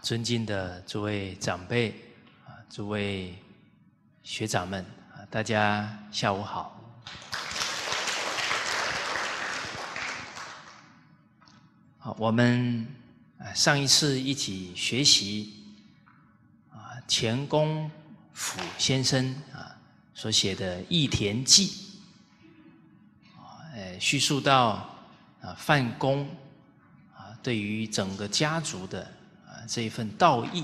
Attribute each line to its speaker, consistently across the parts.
Speaker 1: 尊敬的诸位长辈诸位学长们大家下午好。我们上一次一起学习钱公甫先生所写的《义田记》，叙述到范公对于整个家族的这一份道义，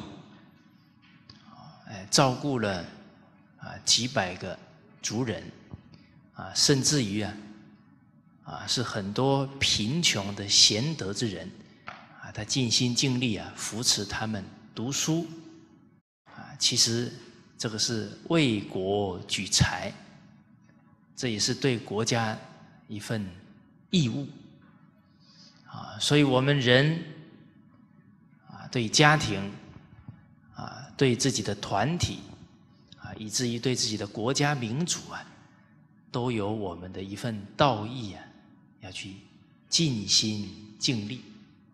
Speaker 1: 照顾了几百个族人甚至于是很多贫穷的贤德之人他尽心尽力扶持他们读书其实这个是为国举才，这也是对国家一份义务所以我们人对家庭对自己的团体以至于对自己的国家民族都有我们的一份道义要去尽心尽力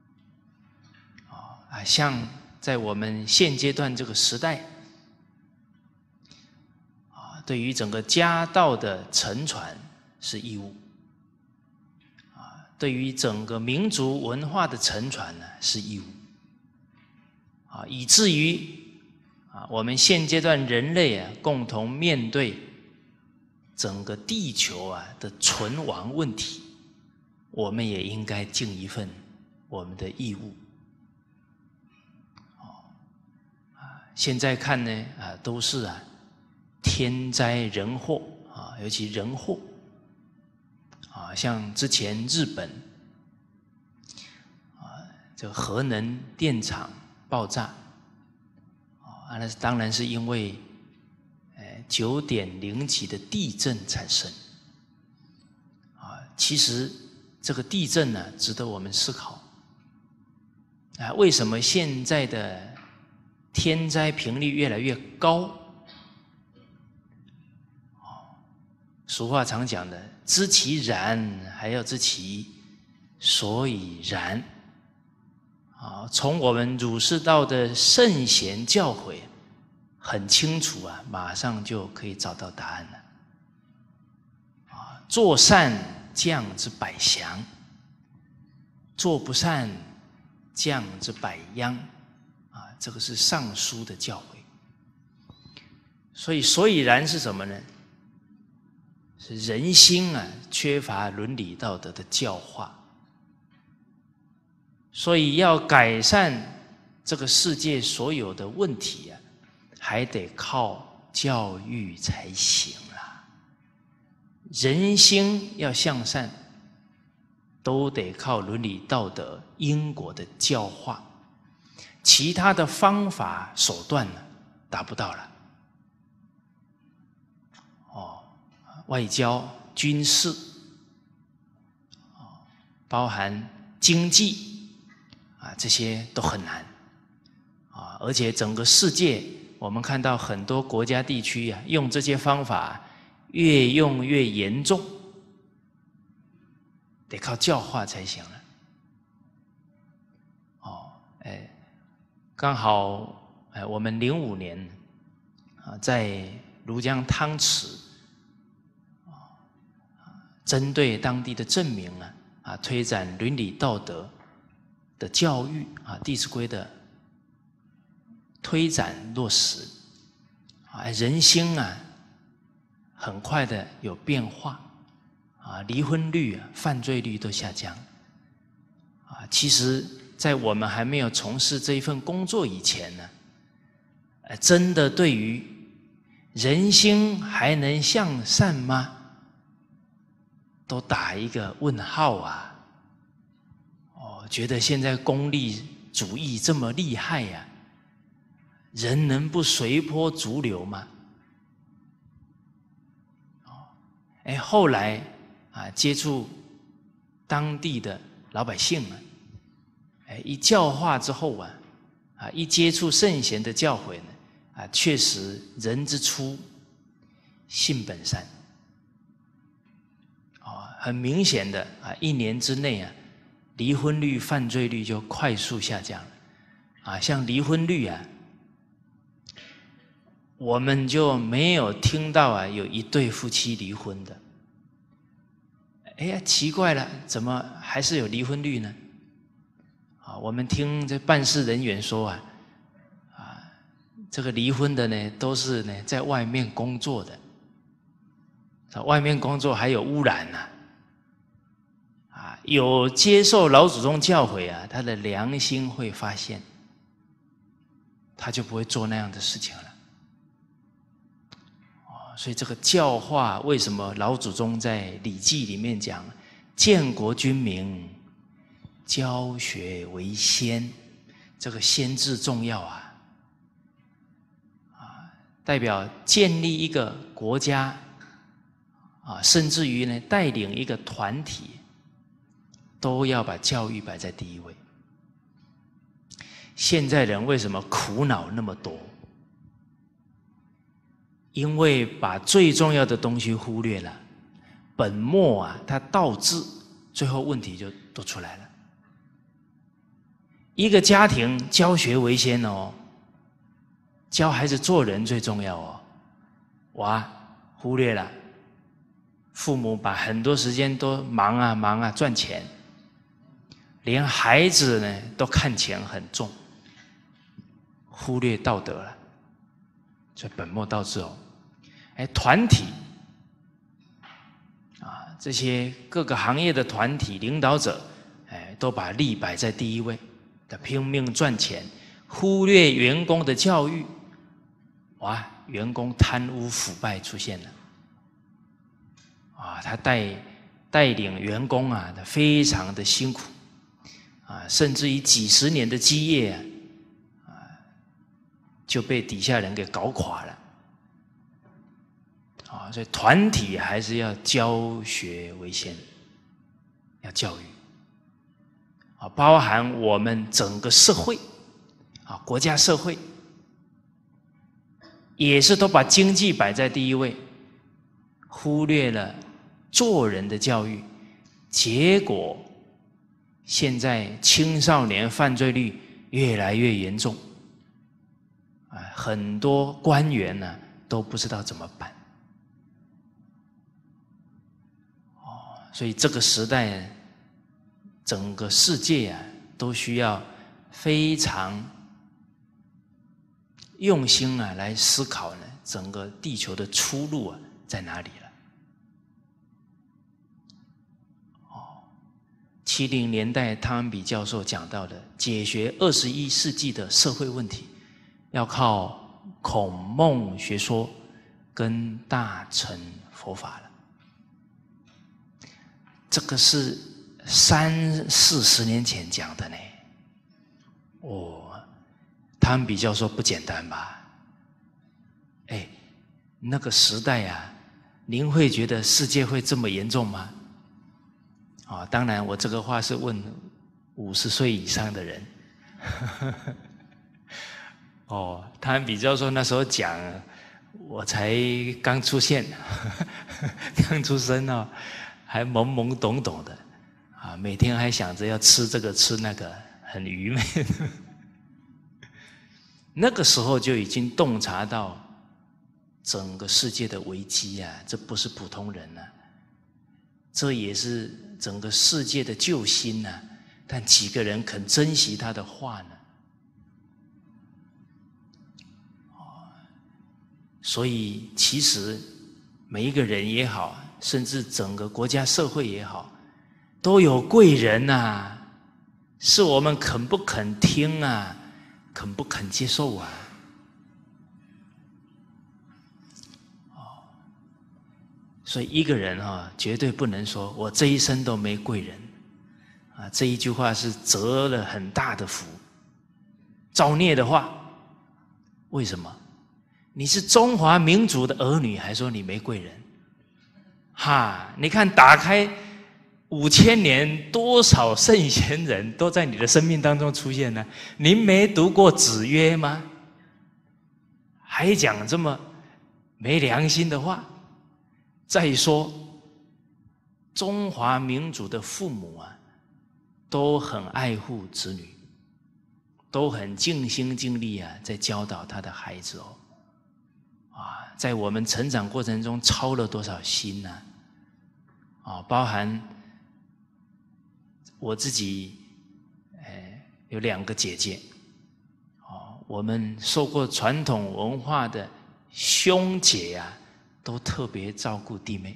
Speaker 1: 像在我们现阶段这个时代对于整个家道的承传是义务对于整个民族文化的承传呢是义务以至于我们现阶段人类共同面对整个地球的存亡问题，我们也应该尽一份我们的义务现在看呢都是天灾人祸尤其人祸像之前日本这个核能电厂爆炸那当然是因为9.0级的地震产生其实这个地震呢值得我们思考为什么现在的天灾频率越来越高俗话常讲的知其然还要知其所以然从我们儒释道的圣贤教诲很清楚马上就可以找到答案了做善降之百祥，做不善降之百殃这个是上书的教诲所以然是什么呢？是人心缺乏伦理道德的教化，所以要改善这个世界所有的问题还得靠教育才行人心要向善都得靠伦理道德因果的教化，其他的方法手段达不到了外交军事包含经济这些都很难而且整个世界我们看到很多国家地区用这些方法越用越严重，得靠教化才行了刚好我们05年在庐江汤池针对当地的镇民推展伦理道德的教育弟子规的推展落实人心很快的有变化离婚率犯罪率都下降其实在我们还没有从事这一份工作以前呢真的对于人心还能向善吗都打一个问号觉得现在功利主义这么厉害人能不随波逐流吗后来接触当地的老百姓一教化之后一接触圣贤的教诲确实人之初性本善很明显的1年之内离婚率犯罪率就快速下降了像离婚率我们就没有听到有一对夫妻离婚的。哎呀，奇怪了，怎么还是有离婚率呢？我们听这办事人员说这个离婚的呢，都是呢在外面工作的，外面工作还有污染有接受老祖宗教诲他的良心会发现，他就不会做那样的事情了。所以这个教化，为什么老祖宗在《礼记》里面讲建国君民，教学为先，这个先字重要代表建立一个国家甚至于呢带领一个团体，都要把教育摆在第一位。现在人为什么苦恼那么多？因为把最重要的东西忽略了，本末它倒置，最后问题就都出来了。一个家庭教学为先教孩子做人最重要忽略了，父母把很多时间都忙赚钱，连孩子呢都看钱很重，忽略道德了，所以本末倒置团体这些各个行业的团体领导者都把利摆在第一位，拼命赚钱，忽略员工的教育，员工贪污腐败出现了他带领员工他非常的辛苦甚至于几十年的基业就被底下人给搞垮了所以团体还是要教学为先，要教育包含我们整个社会国家社会也是都把经济摆在第一位，忽略了做人的教育，结果现在青少年犯罪率越来越严重很多官员都不知道怎么办所以这个时代整个世界都需要非常用心来思考整个地球的出路在哪里了70年代汤恩比教授讲到的解决21世纪的社会问题，要靠孔孟学说跟大乘佛法了。这个是30-40年前讲的呢。汤恩比教授不简单吧？那个时代您会觉得世界会这么严重吗？当然我这个话是问50岁以上的人。汤恩比教授那时候讲，我才刚出现，刚出生还懵懵懂懂的每天还想着要吃这个吃那个，很愚昧。那个时候就已经洞察到整个世界的危机这不是普通人这也是整个世界的救星但几个人肯珍惜他的话呢？所以其实每一个人也好，甚至整个国家社会也好，都有贵人是我们肯不肯听肯不肯接受所以一个人绝对不能说我这一生都没贵人这一句话是折了很大的福，造孽的话。为什么？你是中华民族的儿女，还说你没贵人？你看打开5000年，多少圣贤人都在你的生命当中出现呢？您没读过子曰吗？还讲这么没良心的话？再说中华民族的父母都很爱护子女， 都很尽心尽力啊，在教导他的孩子哦。在我们成长过程中操了多少心呢？包含我自己，有2个姐姐，我们受过传统文化的兄姐啊，都特别照顾弟妹，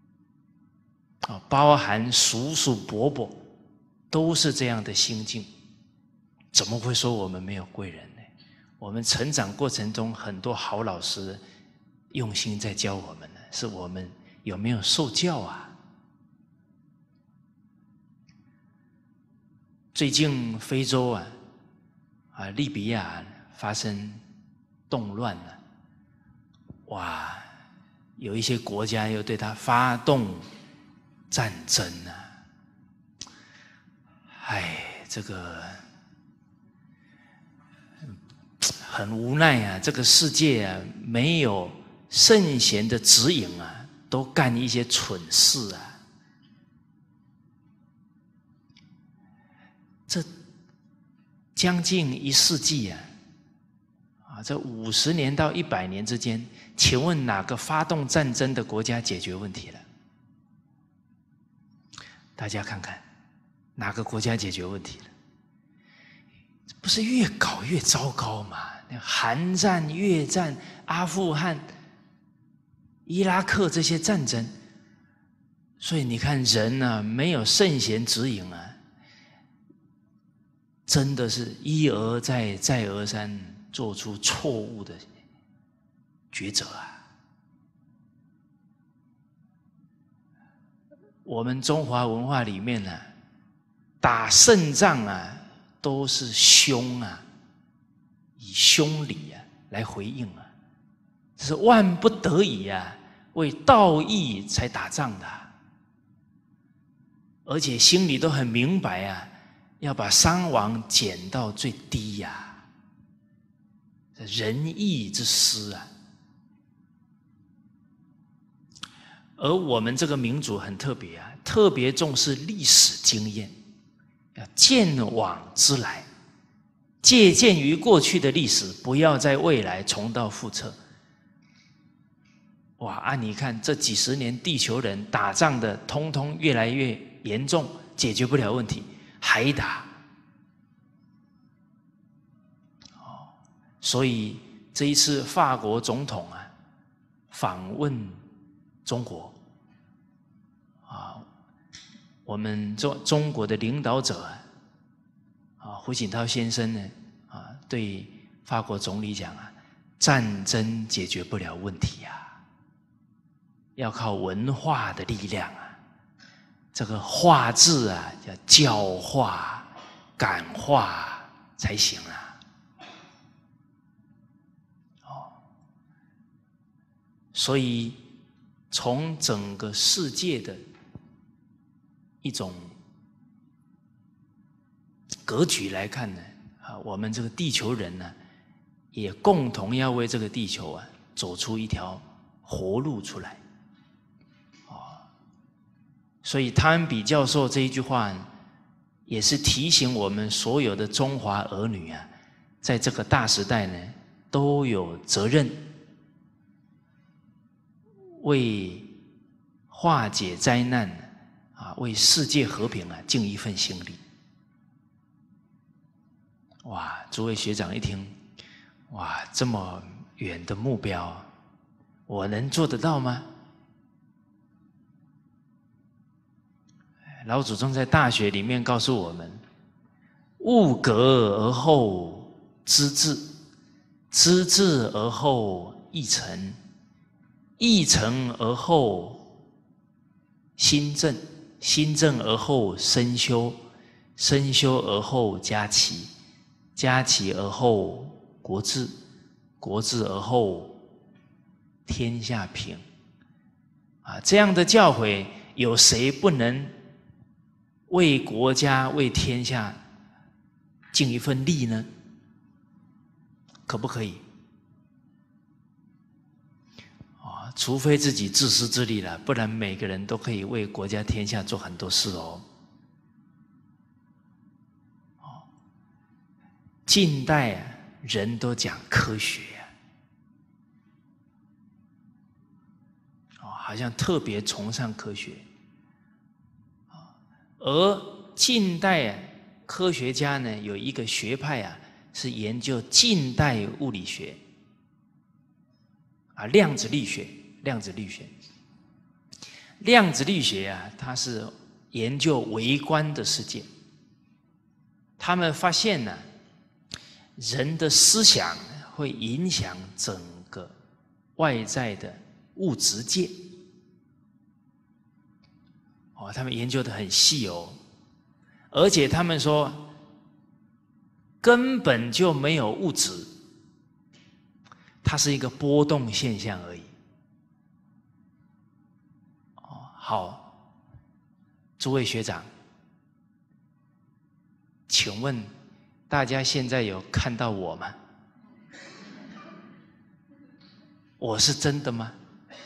Speaker 1: 包含叔叔伯伯，都是这样的心境。怎么会说我们没有贵人呢？我们成长过程中很多好老师用心在教我们呢，是我们有没有受教啊？最近非洲利比亚发生动乱了，哇，有一些国家又对他发动战争啊！这个很无奈啊，这个世界啊，没有圣贤的指引啊，都干一些蠢事啊。这将近1世纪这50年到100年之间，请问哪个发动战争的国家解决问题了？大家看看，哪个国家解决问题了？不是越搞越糟糕吗？韩战、越战、阿富汗、伊拉克这些战争，所以你看人啊，没有圣贤指引啊，真的是一而再再而三做出错误的抉择啊！我们中华文化里面呢，打胜仗啊，都是凶啊，以凶礼来回应啊，这是万不得已为道义才打仗的，而且心里都很明白要把伤亡减到最低仁义之师而我们这个民族很特别特别重视历史经验，要鉴往知来，借鉴于过去的历史，不要在未来重蹈覆辙。哇你看这几十年地球人打仗的通通越来越严重，解决不了问题还打。所以这一次法国总统访问中国我们中国的领导者胡锦涛先生呢对法国总理讲战争解决不了问题要靠文化的力量这个化字要教化感化才行所以从整个世界的一种格局来看呢我们这个地球人呢也共同要为这个地球走出一条活路出来所以汤恩比教授这一句话也是提醒我们所有的中华儿女在这个大时代呢都有责任为化解灾难为世界和平尽一份心力。哇，诸位学长一听，哇，这么远的目标，我能做得到吗？老祖宗在《大学》里面告诉我们：物革而后知至，知至而后意诚，意诚而后心正，心正而后身修，身修而后家齐，家齐而后国治，国治而后天下平。这样的教诲，有谁不能为国家、为天下尽一份力呢？可不可以？除非自己自私自利了，不然每个人都可以为国家天下做很多事近代啊，人都讲科学好像特别崇尚科学而近代科学家呢，有一个学派是研究近代物理学量子力学。量子力学它是研究微观的世界。他们发现呢，人的思想会影响整个外在的物质界。他们研究得很细而且他们说根本就没有物质，它是一个波动现象而已。好，诸位学长，请问大家现在有看到我吗？我是真的吗？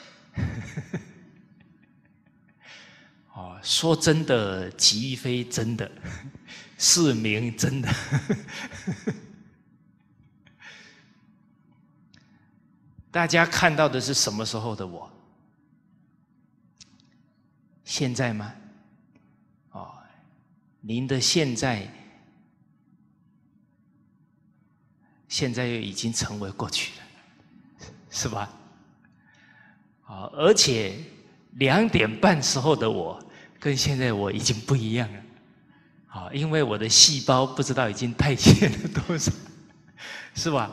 Speaker 1: 说真的即非真的，是名真的。大家看到的是什么时候的我？现在吗？您的现在又已经成为过去了，是吧？而且2点半时候的我跟现在我已经不一样了，因为我的细胞不知道已经代谢了多少，是吧？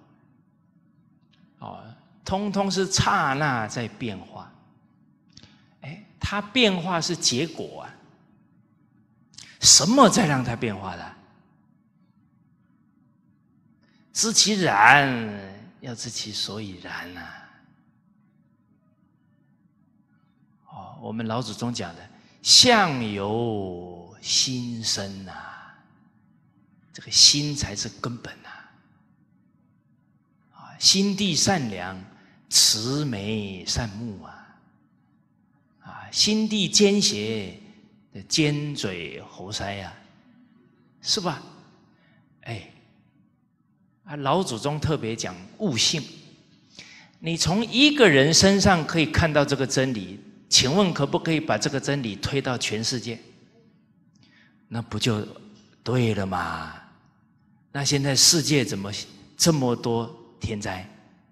Speaker 1: 通通是刹那在变化。它变化是结果什么在让它变化的？知其然，要知其所以然我们老祖宗讲的相由心生这个心才是根本心地善良，慈眉善目心地奸邪，尖嘴猴腮是吧？老祖宗特别讲悟性，你从一个人身上可以看到这个真理，请问可不可以把这个真理推到全世界？那不就对了嘛？那现在世界怎么这么多天灾？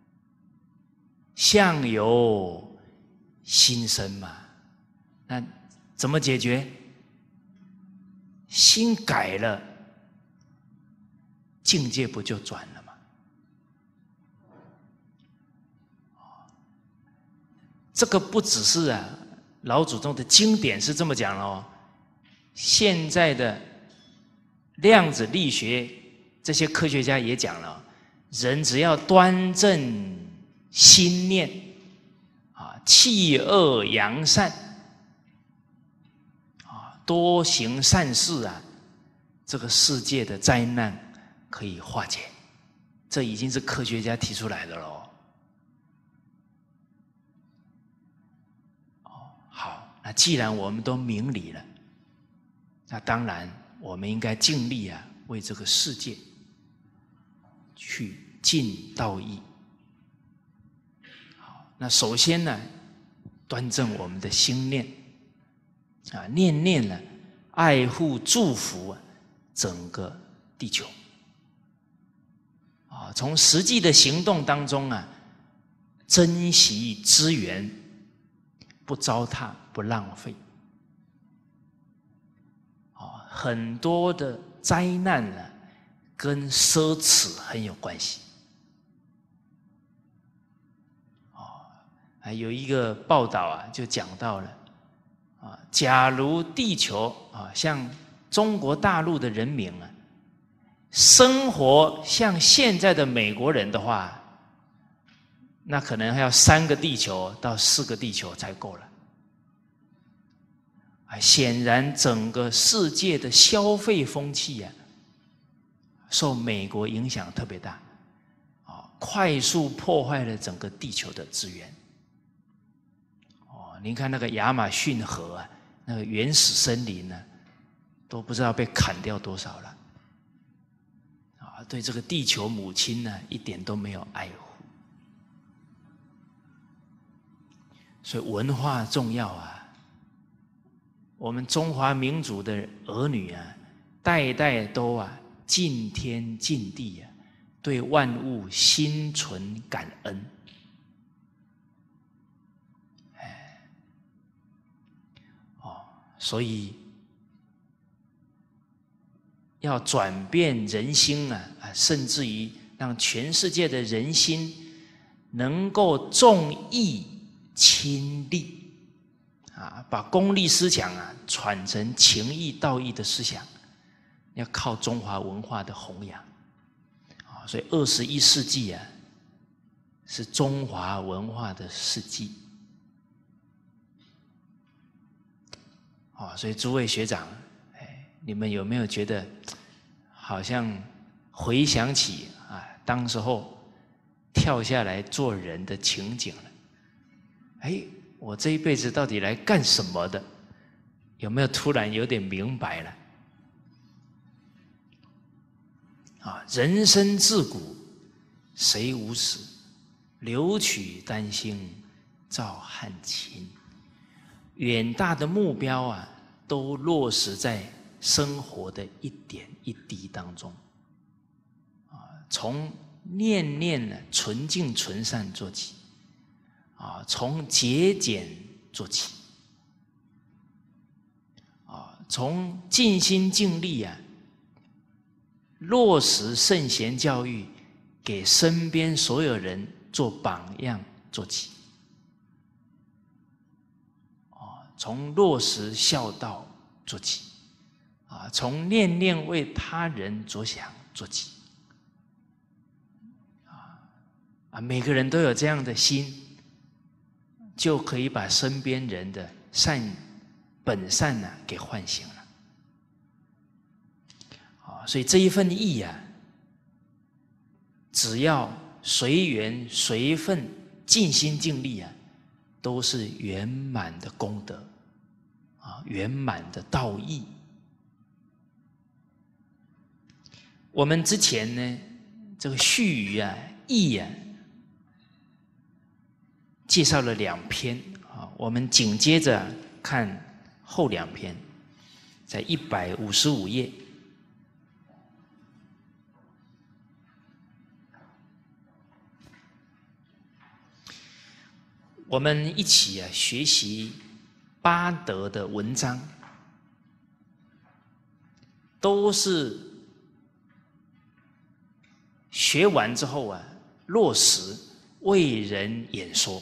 Speaker 1: 相由心生嘛。那怎么解决？心改了，境界不就转了吗？这个不只是老祖宗的经典是这么讲了现在的量子力学这些科学家也讲了，人只要端正心念弃恶扬善多行善事这个世界的灾难可以化解。这已经是科学家提出来的了好，那既然我们都明理了，那当然我们应该尽力为这个世界去尽道义。好，那首先呢，端正我们的心念念念呢爱护祝福整个地球从实际的行动当中珍惜资源，不糟蹋，不浪费很多的灾难跟奢侈很有关系有一个报道就讲到了假如地球像中国大陆的人民生活像现在的美国人的话，那可能还要3个地球到4个地球才够了显然整个世界的消费风气受美国影响特别大快速破坏了整个地球的资源您看那个亚马逊河那个原始森林都不知道被砍掉多少了对这个地球母亲呢，一点都没有爱护。所以文化重要啊！我们中华民族的儿女啊，代代都敬天敬地啊，对万物心存感恩。所以要转变人心啊，甚至于让全世界的人心能够重义轻利啊，把功利思想传成情义道义的思想，要靠中华文化的弘扬啊。所以21世纪是中华文化的世纪。所以诸位学长，你们有没有觉得好像回想起当时候跳下来做人的情景了？我这一辈子到底来干什么的？有没有突然有点明白了？人生自古谁无死，留取丹心照汗青。远大的目标都落实在生活的一点一滴当中从念念纯净纯善做起从节俭做起从尽心尽力落实圣贤教育，给身边所有人做榜样做起从落实孝道做起从念念为他人着想做起每个人都有这样的心，就可以把身边人的本善给唤醒了所以这一份义只要随缘随分尽心尽力都是圆满的功德圆满的道义。我们之前呢，这个序语义介绍了2篇我们紧接着看后2篇，在155页。我们一起学习8德的文章，都是学完之后落实为人演说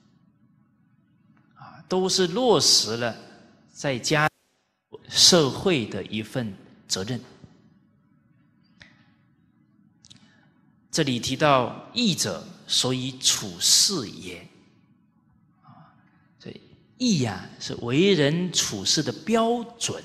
Speaker 1: 都是落实了在家社会的一份责任。这里提到义者，所以处事也所以义是为人处事的标准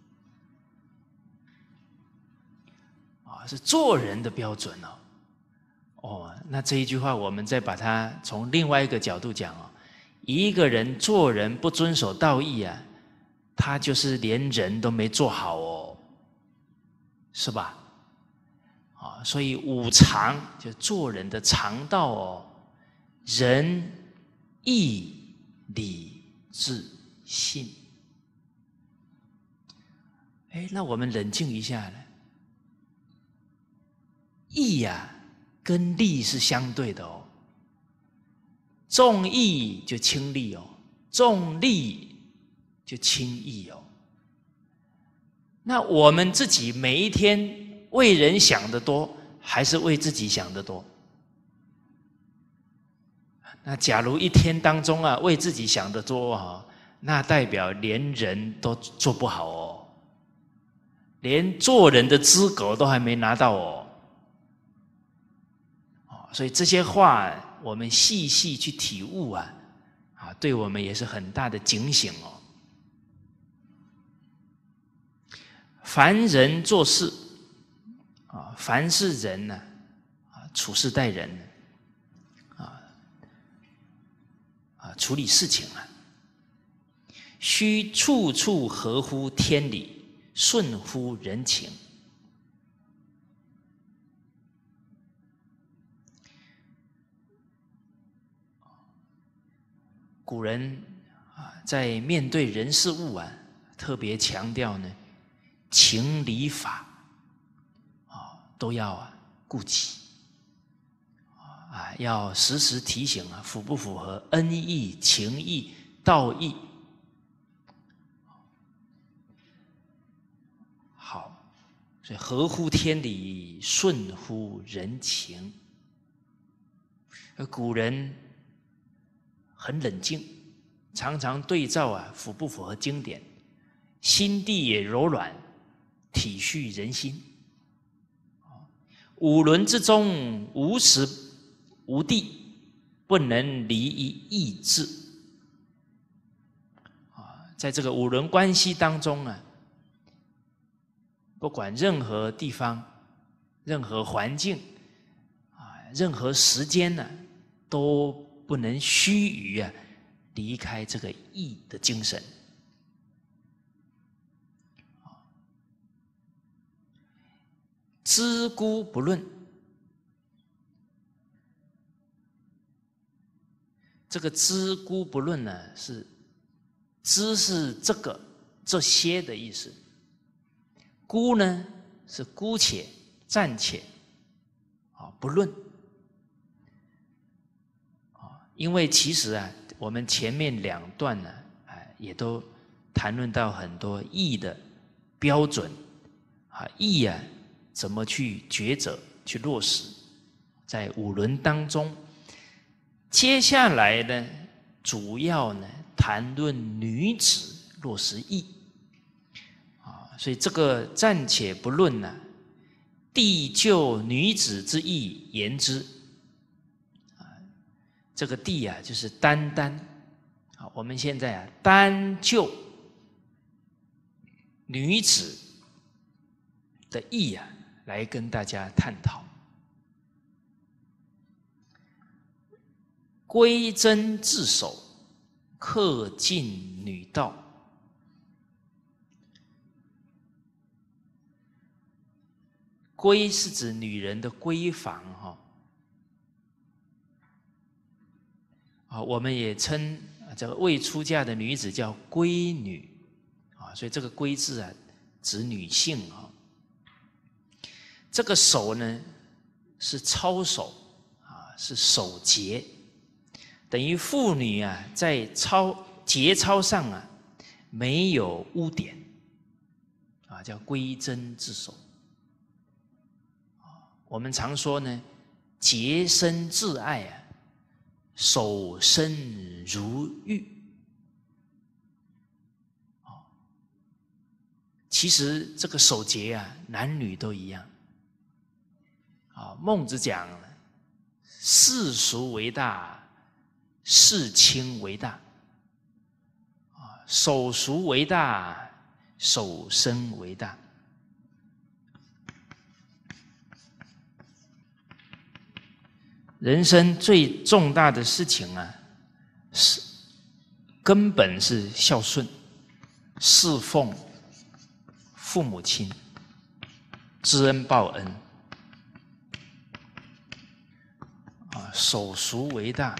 Speaker 1: 是做人的标准那这一句话我们再把它从另外一个角度讲一个人做人不遵守道义他就是连人都没做好是吧所以5常就做人的常道仁义礼智信。那我们冷静一下呢，义跟利是相对的重义就轻利重利就轻义那我们自己每一天为人想得多，还是为自己想得多？那假如一天当中为自己想得多那代表连人都做不好连做人的资格都还没拿到所以这些话我们细细去体悟对我们也是很大的警醒凡人做事凡是人处事待人处理事情须处处合乎天理，顺乎人情古人在面对人事物特别强调呢，情理法都要顾及要时时提醒符不符合恩义、情义、道义。好，所以合乎天理，顺乎人情。而古人很冷静，常常对照符不符合经典，心地也柔软，体恤人心。五伦之中，无时无地不能离于义志。在这个五伦关系当中不管任何地方、任何环境任何时间都不能须臾离开这个义的精神。知孤不论，这个知孤不论呢，是知是这些的意思，孤呢是姑且暂且不论。因为其实我们前面两段呢也都谈论到很多义的标准义怎么去抉择去落实在五伦当中。接下来呢主要呢谈论女子落实义所以这个暂且不论帝就女子之义言之。这个帝就是单单我们现在单就女子的义来跟大家探讨。规贞自守，恪尽女道。规是指女人的闺房我们也称这个未出嫁的女子叫闺女所以这个闺字指女性这个守呢是操守是守节，等于妇女在节操上没有污点叫规贞自守。我们常说呢，洁身自爱守身如玉。其实这个守节男女都一样。孟子讲世俗为大，世亲为大。守俗为大，守身为大。人生最重大的事情是根本是孝顺，侍奉父母亲，知恩报恩。守俗为大，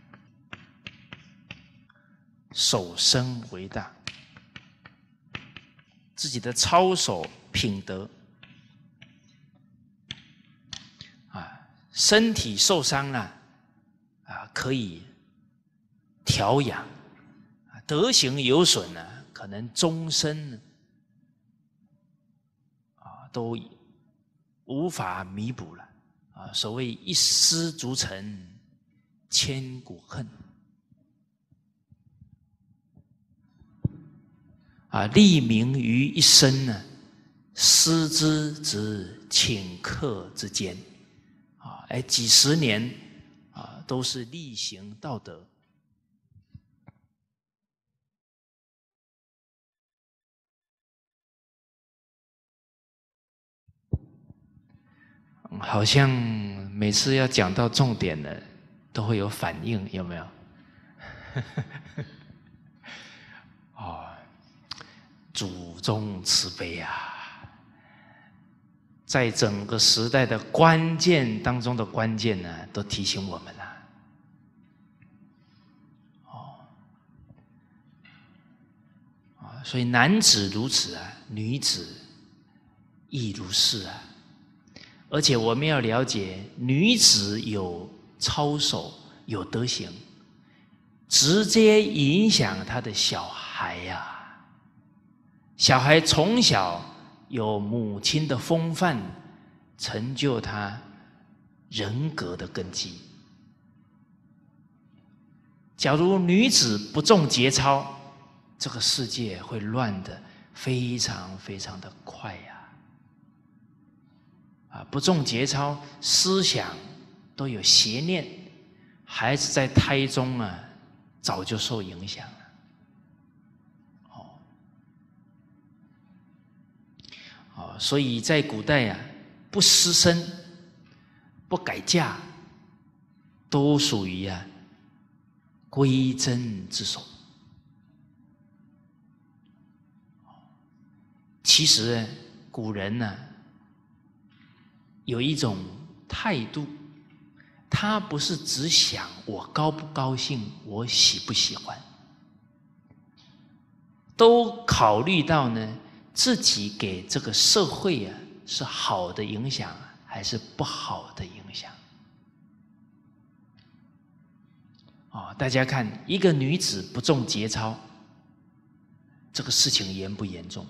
Speaker 1: 守身为大。自己的操守品德身体受伤了可以调养，德行有损可能终身都无法弥补了所谓一失足成千古恨立名于一身失之则顷刻之间几十年都是力行道德。好像每次要讲到重点了都会有反应，有没有？祖宗慈悲在整个时代的关键当中的关键都提醒我们所以男子如此啊，女子亦如是啊。而且我们要了解，女子有操守、有德行，直接影响她的小孩呀。小孩从小有母亲的风范，成就他人格的根基。假如女子不重节操，这个世界会乱得非常非常的快呀！不重节操，思想都有邪念，孩子在胎中啊，早就受影响了。所以在古代啊，不失身、不改嫁，都属于归真之手。其实古人呢，有一种态度，他不是只想我高不高兴，我喜不喜欢，都考虑到呢，自己给这个社会是好的影响还是不好的影响。大家看，一个女子不重节操，这个事情严不严重？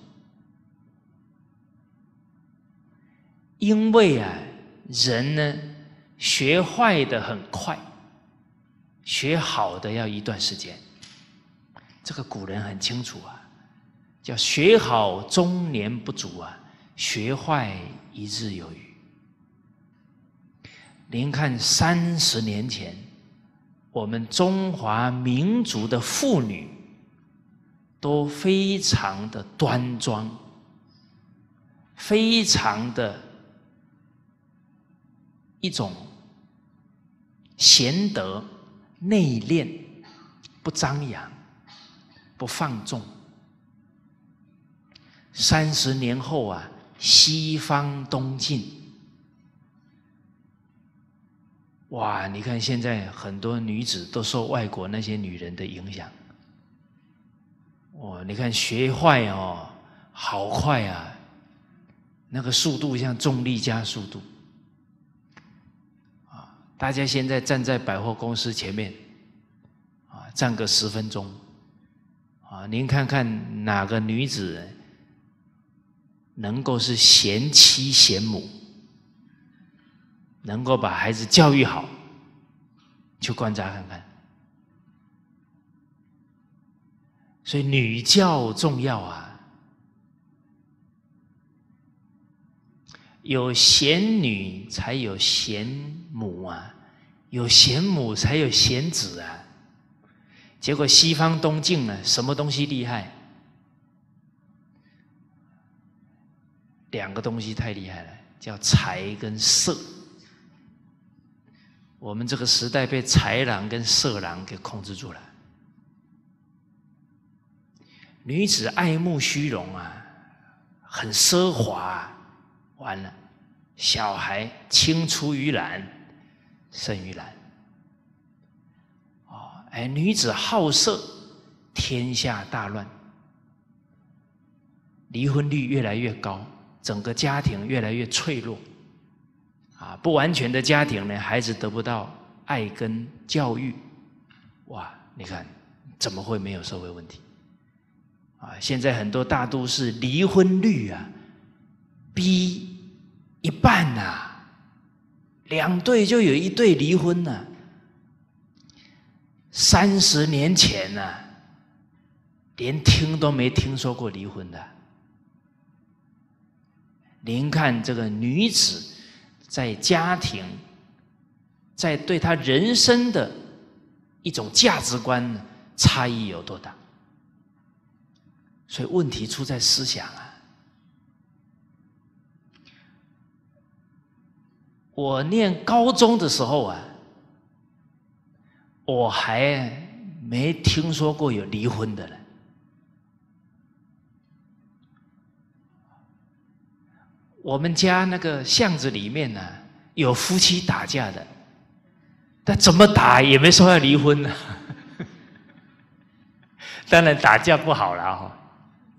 Speaker 1: 因为人呢，学坏的很快，学好的要一段时间。这个古人很清楚叫学好终年不足学坏一日有余。您看30年前，我们中华民族的妇女都非常的端庄，非常的一种贤德、内敛，不张扬，不放纵。30年后西方东进，哇！你看现在很多女子都受外国那些女人的影响，你看学坏好快那个速度像重力加速度大家现在站在百货公司前面站个10分钟您看看哪个女子能够是贤妻贤母，能够把孩子教育好，去观察看看。所以女教重要有贤女才有贤母有贤母才有贤子结果西方东进了，什么东西厉害？2个东西太厉害了，叫财跟色。我们这个时代被财郎跟色郎给控制住了。女子爱慕虚荣很奢华完了，小孩青出于蓝胜于蓝。女子好色，天下大乱，离婚率越来越高，整个家庭越来越脆弱不完全的家庭呢，孩子得不到爱跟教育，哇！你看怎么会没有社会问题现在很多大都市离婚率逼一半2对就有1对离婚30年前连听都没听说过离婚的。您看这个女子在家庭，在对她人生的一种价值观差异有多大？所以问题出在思想我念高中的时候我还没听说过有离婚的人。我们家那个巷子里面有夫妻打架的，但怎么打也没说要离婚当然打架不好了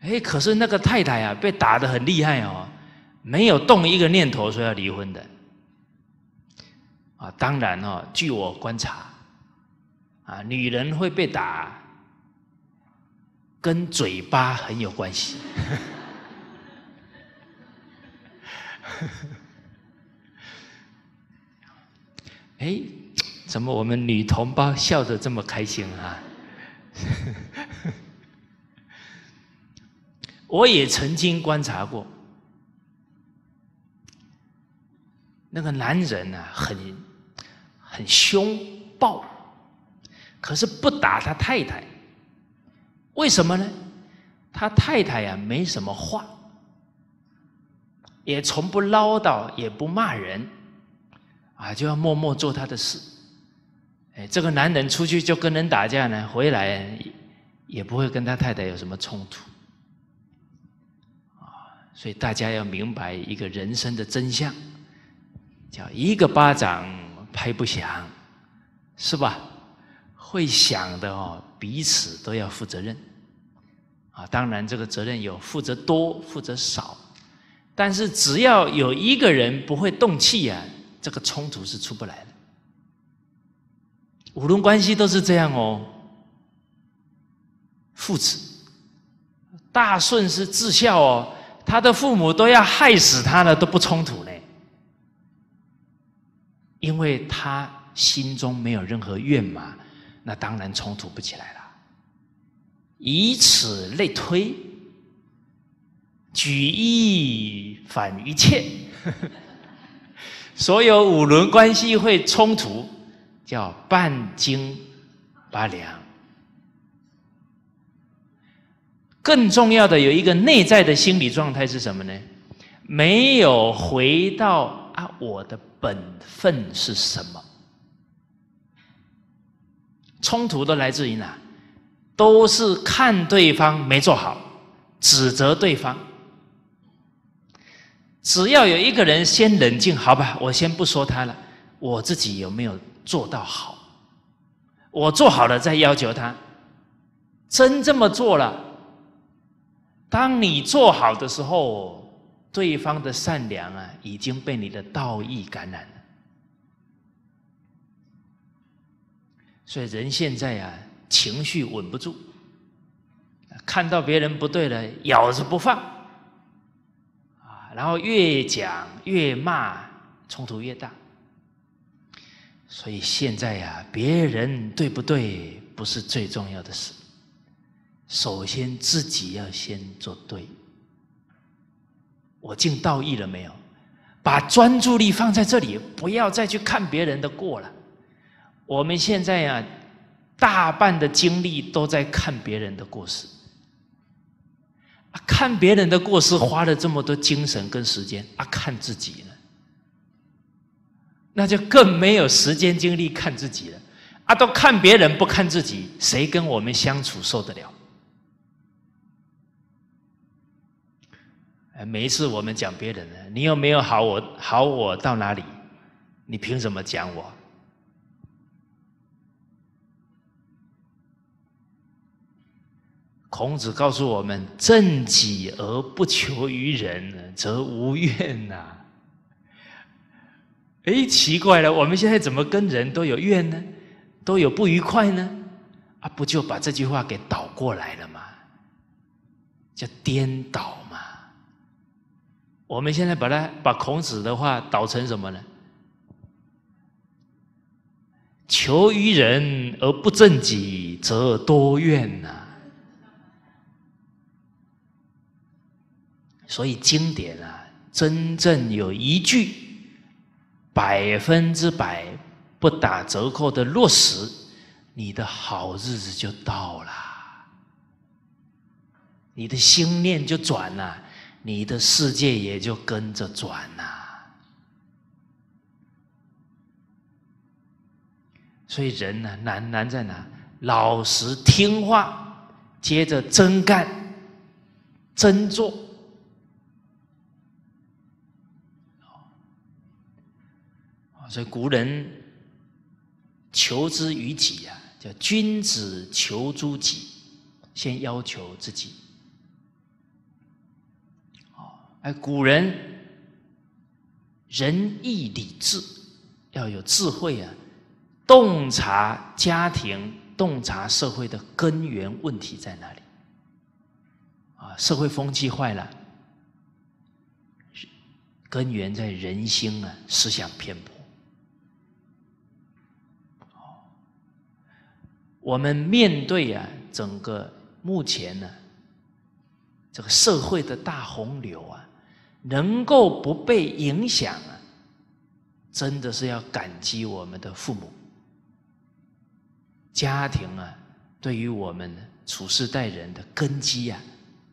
Speaker 1: 哎，可是那个太太啊，被打得很厉害哦，没有动一个念头说要离婚的。啊，当然哦，据我观察，啊，女人会被打，跟嘴巴很有关系。哎，怎么我们女同胞笑得这么开心啊？我也曾经观察过，那个男人啊，很凶暴，可是不打他太太。为什么呢？他太太呀，没什么话，也从不唠叨，也不骂人，啊，就要默默做他的事。哎，这个男人出去就跟人打架呢，回来也不会跟他太太有什么冲突。所以大家要明白一个人生的真相，叫一个巴掌拍不响，是吧？会响的哦，彼此都要负责任。啊，当然这个责任有负责多、负责少，但是只要有一个人不会动气啊，这个冲突是出不来的。五伦关系都是这样哦。父子，大顺是至孝哦，他的父母都要害死他了，都不冲突呢，因为他心中没有任何怨嘛，那当然冲突不起来了。以此类推，举一反于切，所有五伦关系会冲突，叫半斤八两。更重要的有一个内在的心理状态是什么呢？没有回到我的本分是什么？冲突都来自于哪？都是看对方没做好，指责对方。只要有一个人先冷静，好吧，我先不说他了，我自己有没有做到好？我做好了再要求他。真这么做了，当你做好的时候，对方的善良啊，已经被你的道义感染了。所以人现在啊，情绪稳不住，看到别人不对了，咬着不放，然后越讲越骂，冲突越大。所以现在呀，别人对不对不是最重要的事，首先自己要先做对。我尽道义了没有？把专注力放在这里，不要再去看别人的过了。我们现在呀，大半的精力都在看别人的过失，看别人的过失花了这么多精神跟时间，看自己呢，那就更没有时间精力看自己了。都看别人不看自己，谁跟我们相处受得了？每一次我们讲别人呢，你有没有好我到哪里？你凭什么讲我？孔子告诉我们：正己而不求于人，则无怨呐。奇怪了，我们现在怎么跟人都有怨呢？都有不愉快呢？不就把这句话给倒过来了吗？叫颠倒嘛。我们现在把孔子的话倒成什么呢？求于人而不正己，则多怨呐。所以经典啊，真正有一句100%不打折扣的落实，你的好日子就到了，你的心念就转了，你的世界也就跟着转了。所以人呢，难在哪？老实听话，接着真干真做。所以古人求之于己啊，叫君子求诸己，先要求自己。 古人仁义礼智，要有智慧啊，洞察家庭、洞察社会的根源问题在哪里啊？社会风气坏了，根源在人心啊，思想偏颇。我们面对啊，整个目前呢，这个社会的大洪流啊，能够不被影响啊，真的是要感激我们的父母。家庭啊，对于我们处事待人的根基啊，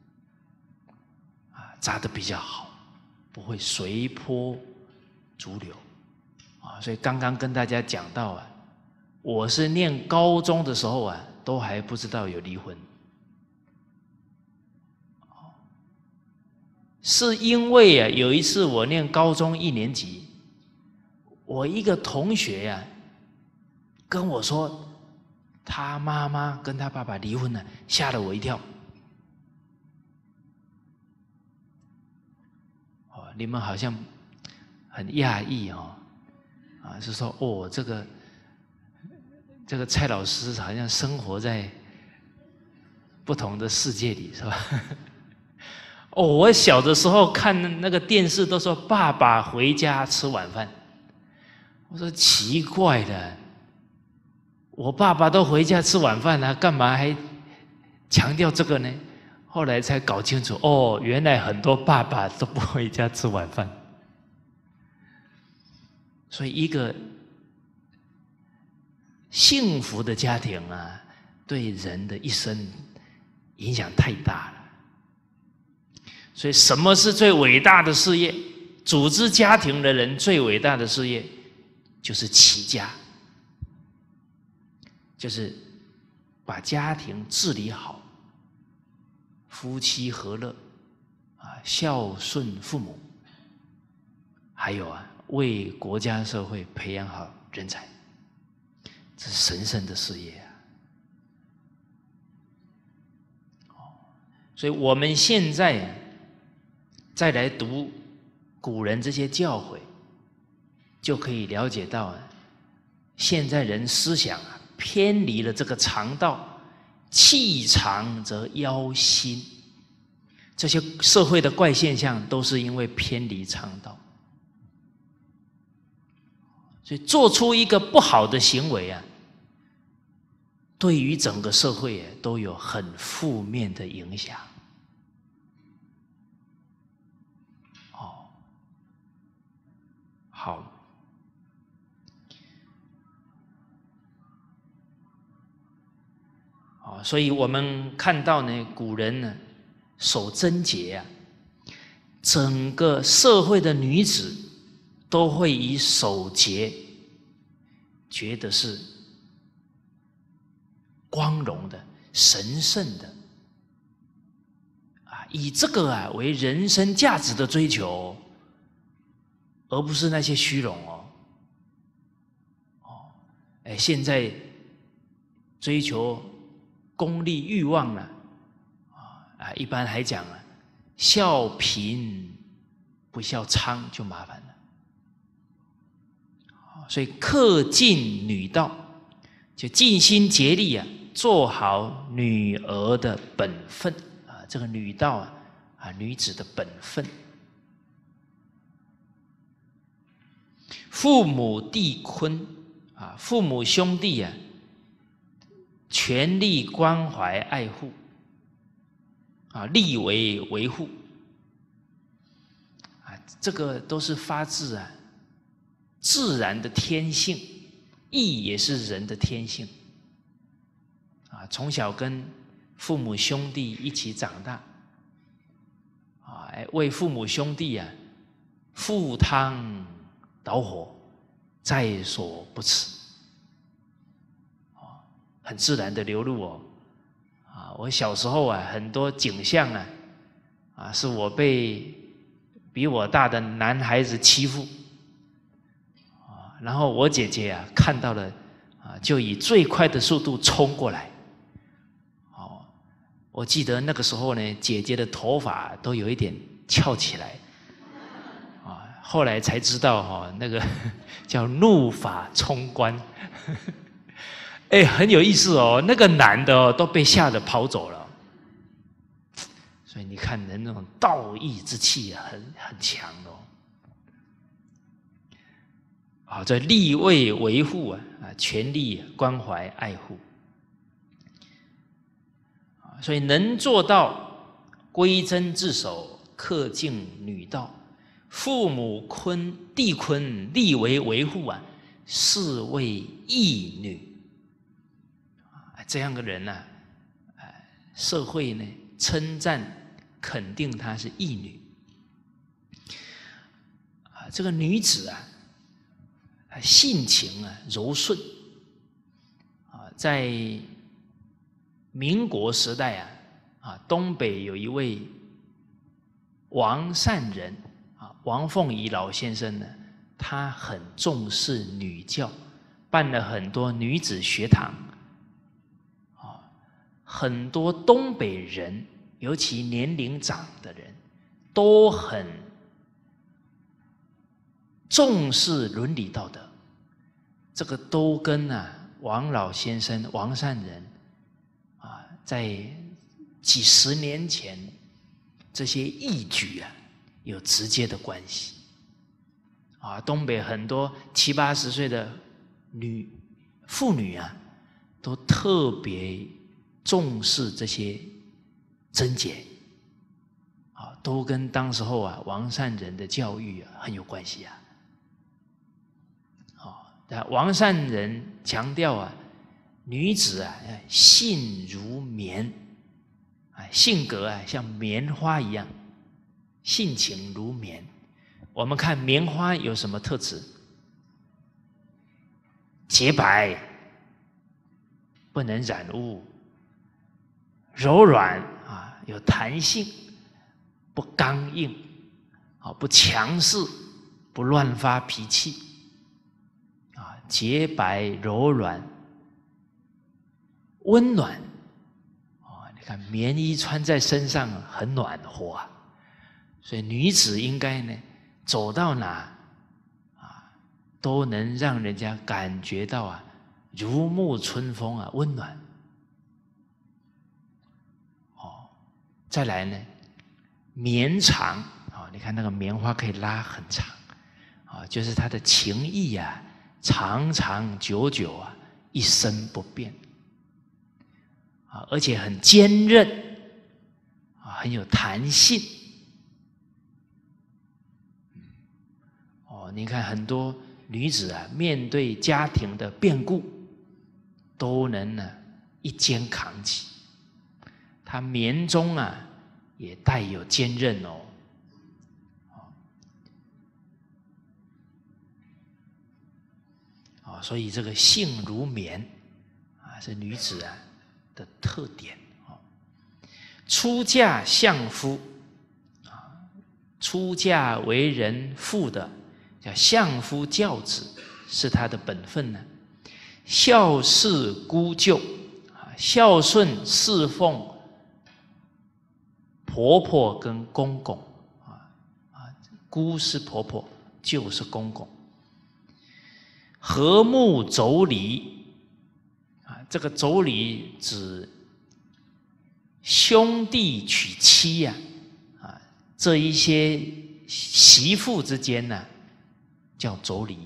Speaker 1: 扎得比较好，不会随波逐流啊。所以刚刚跟大家讲到啊，我是念高中的时候啊，都还不知道有离婚，是因为啊，有一次我念高中1年级，我一个同学啊跟我说，他妈妈跟他爸爸离婚了，吓了我一跳。你们好像很讶异哦，是说哦，这个蔡老师好像生活在不同的世界里，是吧？哦，我小的时候看那个电视都说爸爸回家吃晚饭，我说奇怪的，我爸爸都回家吃晚饭了，干嘛还强调这个呢？后来才搞清楚，哦，原来很多爸爸都不回家吃晚饭。所以一个幸福的家庭啊，对人的一生影响太大了。所以什么是最伟大的事业？组织家庭的人最伟大的事业就是齐家，就是把家庭治理好，夫妻和乐，孝顺父母，还有为国家社会培养好人才，这是神圣的事业啊！所以我们现在再来读古人这些教诲，就可以了解到现在人思想偏离了这个常道。气长则腰心，这些社会的怪现象都是因为偏离常道，所以做出一个不好的行为啊，对于整个社会都有很负面的影响。好。所以我们看到呢，古人呢守贞洁啊，整个社会的女子都会以守节觉得是光荣的、神圣的以这个为人生价值的追求，而不是那些虚荣现在追求功利欲望了一般还讲孝贫不孝娼就麻烦了。所以恪尽女道，就尽心竭力做好女儿的本分这个女道女子的本分。父母弟坤父母兄弟全力关怀爱护力为维护这个都是发自自然的天性，义也是人的天性从小跟父母兄弟一起长大为父母兄弟赴汤蹈火，在所不辞很自然的流露我小时候很多景象是我被比我大的男孩子欺负然后我姐姐看到了就以最快的速度冲过来我记得那个时候呢，姐姐的头发都有一点翘起来后来才知道哈，那个叫怒发冲冠，哎，很有意思哦。那个男的哦都被吓得跑走了，所以你看人那种道义之气啊，很强哦。啊，在立位维护啊，权力关怀爱护，所以能做到规贞自守，恪尽女道，父母坤弟坤，立为维护啊，是谓义女。这样的人呢，社会呢称赞肯定她是义女。这个女子啊，性情啊柔顺，在民国时代东北有一位王善人王凤仪老先生呢，他很重视女教，办了很多女子学堂，很多东北人，尤其年龄长的人，都很重视伦理道德。这个都跟王老先生王善人在几十年前这些义举有直接的关系。东北很多70、80岁的妇女都特别重视这些贞洁，都跟当时候王善人的教育很有关系。王善人强调女子性如棉，性格像棉花一样，性情如棉。我们看棉花有什么特质？洁白，不能染污，柔软有弹性，不刚硬，不强势，不乱发脾气。洁白柔软温暖，你看棉衣穿在身上很暖和所以女子应该呢走到哪都能让人家感觉到如沐春风温暖。再来呢，绵长你看那个棉花可以拉很长就是它的情意长长久久一生不变而且很坚韧很有弹性。你看很多女子面对家庭的变故都能一肩扛起，她棉中也带有坚韧所以这个性如棉是女子的特点。出嫁相夫出嫁为人妇的叫相夫教子，是她的本分孝事姑舅，孝顺侍奉婆婆跟公公姑是婆婆，舅是公公。和睦妯娌这个妯娌指兄弟娶妻这一些媳妇之间叫妯娌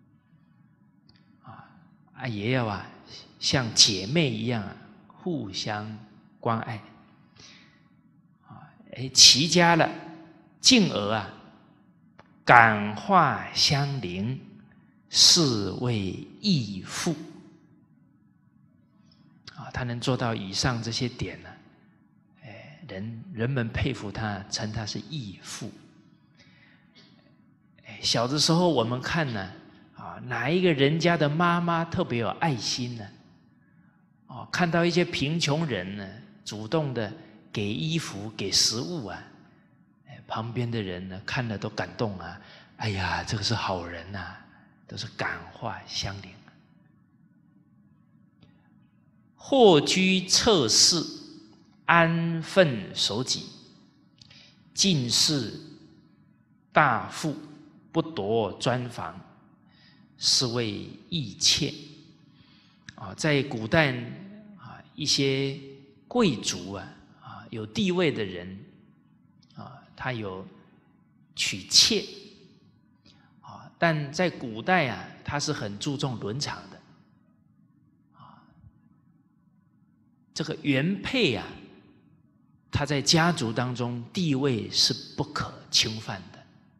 Speaker 1: 也要像姐妹一样互相关爱。齐家了，进而感化相邻，是谓义妇。他能做到以上这些点人们佩服他，称他是义妇。小的时候我们看哪一个人家的妈妈特别有爱心呢？看到一些贫穷人呢，主动的给衣服、给食物旁边的人呢看了都感动哎呀，这个是好人都是感化相邻。或居侧室，安分守己，尽是大富， 不夺专房，是谓义妾。在古代一些贵族有地位的人他有娶妾但在古代他是很注重伦常的这个原配他在家族当中地位是不可侵犯的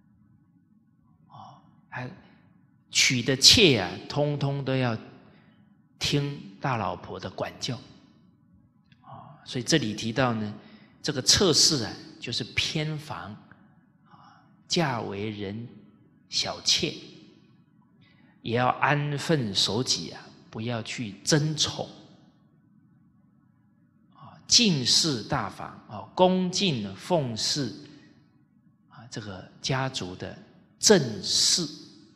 Speaker 1: 他娶的妾通通都要听大老婆的管教所以这里提到呢，这个侧室就是偏房嫁为人小妾，也要安分守己不要去争宠敬事大房恭敬奉事这个家族的正室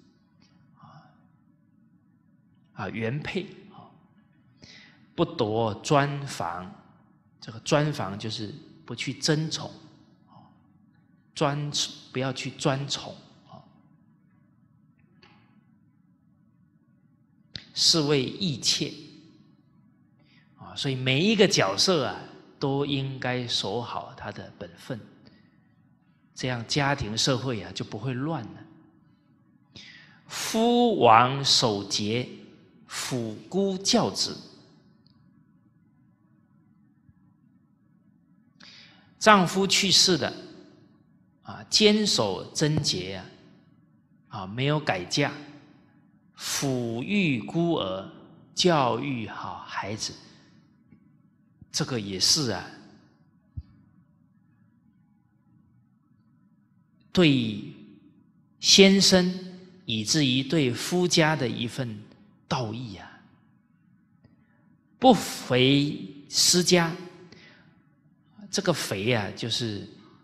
Speaker 1: 原配不夺专房，这个专房就是不去争宠不要去专宠是谓义妾所以每一个角色都应该守好他的本分，这样家庭社会就不会乱了。夫亡守节，辅孤教子。丈夫去世的坚守贞节没有改嫁，抚育孤儿，教育好孩子，这个也是对先生以至于对夫家的一份道义不肥私家，这个肥就是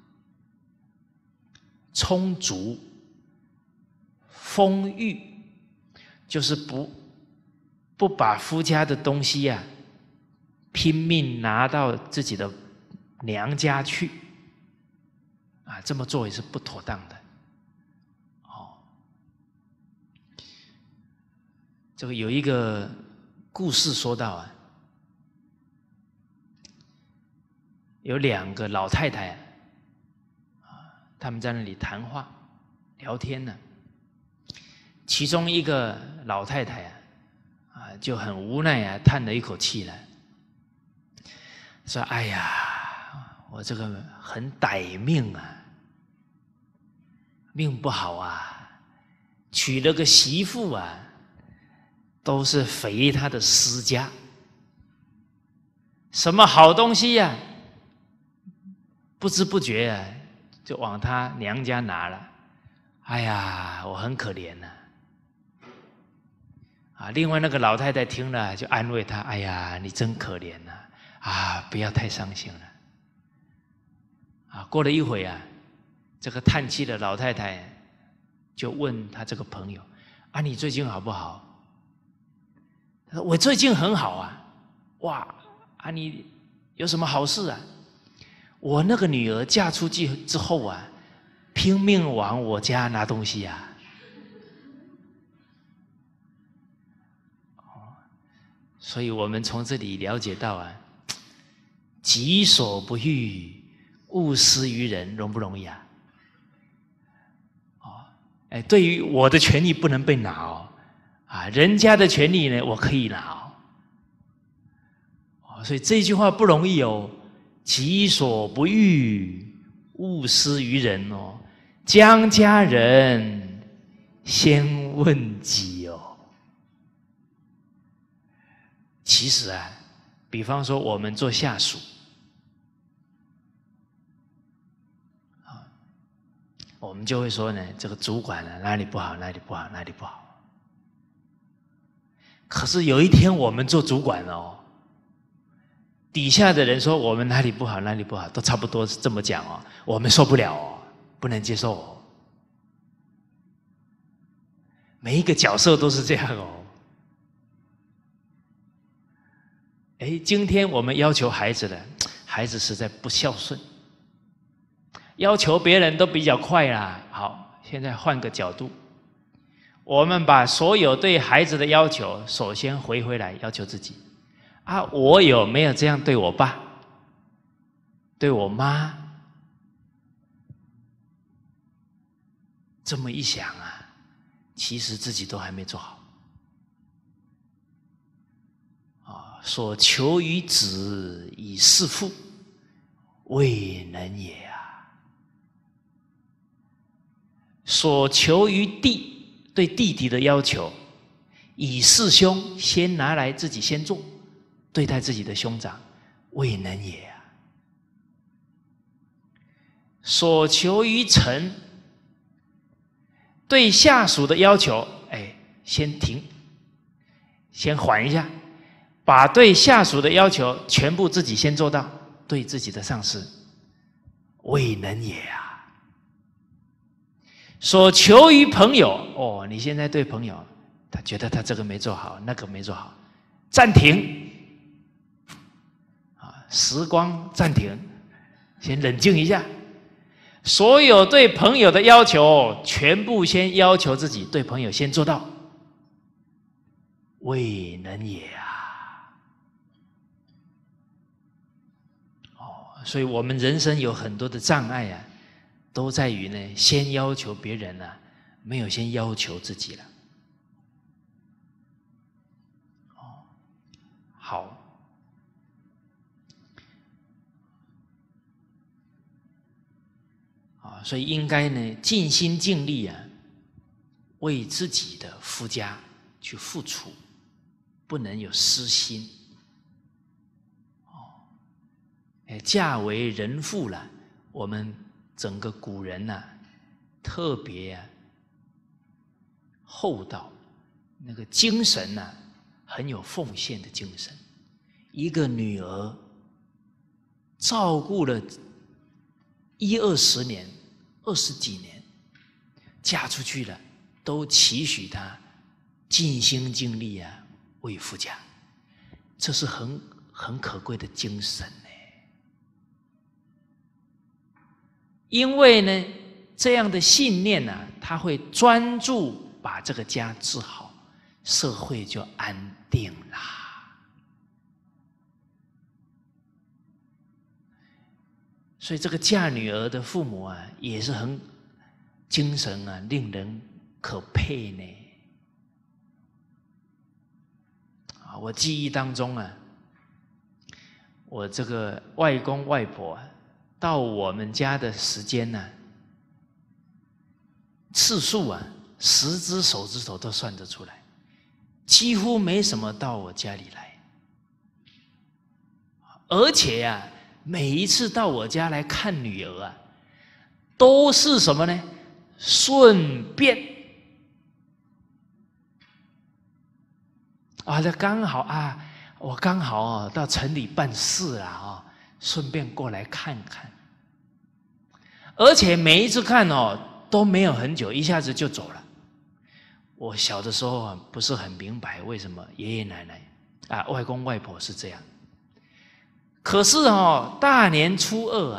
Speaker 1: 充足丰裕，就是不把夫家的东西拼命拿到自己的娘家去这么做也是不妥当的这个有一个故事说到有2个老太太他们在那里谈话聊天呢，其中一个老太太就很无奈叹了一口气来说：“哎呀，我这个很歹命命不好娶了个媳妇都是肥她的私家，什么好东西不知不觉就往她娘家拿了。哎呀，我很可怜另外那个老太太听了就安慰她：哎呀，你真可怜不要太伤心了。过了一会这个叹气的老太太就问她这个朋友：你最近好不好？他说：我最近很好哇你有什么好事我那个女儿嫁出去之后拼命往我家拿东西所以我们从这里了解到己所不欲，勿施于人，容不容易对于我的权利不能被拿人家的权利呢我可以拿所以这句话不容易己所不欲，勿施于人将家人先问己其实比方说我们做下属我们就会说呢，这个主管哪里不好，哪里不好，哪里不好。可是有一天我们做主管底下的人说我们哪里不好，哪里不好，都差不多是这么讲我们受不了不能接受每一个角色都是这样今天我们要求孩子的，孩子实在不孝顺，要求别人都比较快好， 现在换个角度，我们把所有对孩子的要求，首先回来要求自己啊，我有没有这样对我爸、对我妈？这么一想啊，其实自己都还没做好。所求于子以事父，未能也啊。所求于弟，对弟弟的要求，以事兄，先拿来自己先做，对待自己的兄长，未能也啊。所求于臣，对下属的要求，先停，先缓一下。把对下属的要求全部自己先做到，对自己的上司，未能也啊。所求于朋友，你现在对朋友，他觉得他这个没做好，那个没做好，暂停，时光暂停，先冷静一下。所有对朋友的要求，全部先要求自己对朋友先做到，未能也啊。所以我们人生有很多的障碍啊，都在于呢，先要求别人啊，没有先要求自己了。好，所以应该呢，尽心尽力啊，为自己的夫家去付出，不能有私心。嫁为人妇了，我们整个古人呐，特别厚道，那个精神呐，很有奉献的精神。一个女儿照顾了20年、20几年，嫁出去了，都期许她尽心尽力啊，为夫家，这是很可贵的精神。因为呢，这样的信念呢，他会专注把这个家治好，社会就安定啦。所以这个嫁女儿的父母啊，也是很精神啊，令人可佩呢。我记忆当中啊，我这个外公外婆到我们家的时间呢，次数啊，10只手指头都算得出来，几乎没什么到我家里来。而且啊，每一次到我家来看女儿啊，都是什么呢？顺便这刚好啊，我刚好到城里办事啦顺便过来看看。而且每一次看都没有很久，一下子就走了。我小的时候不是很明白为什么爷爷奶奶外公外婆是这样。可是大年初2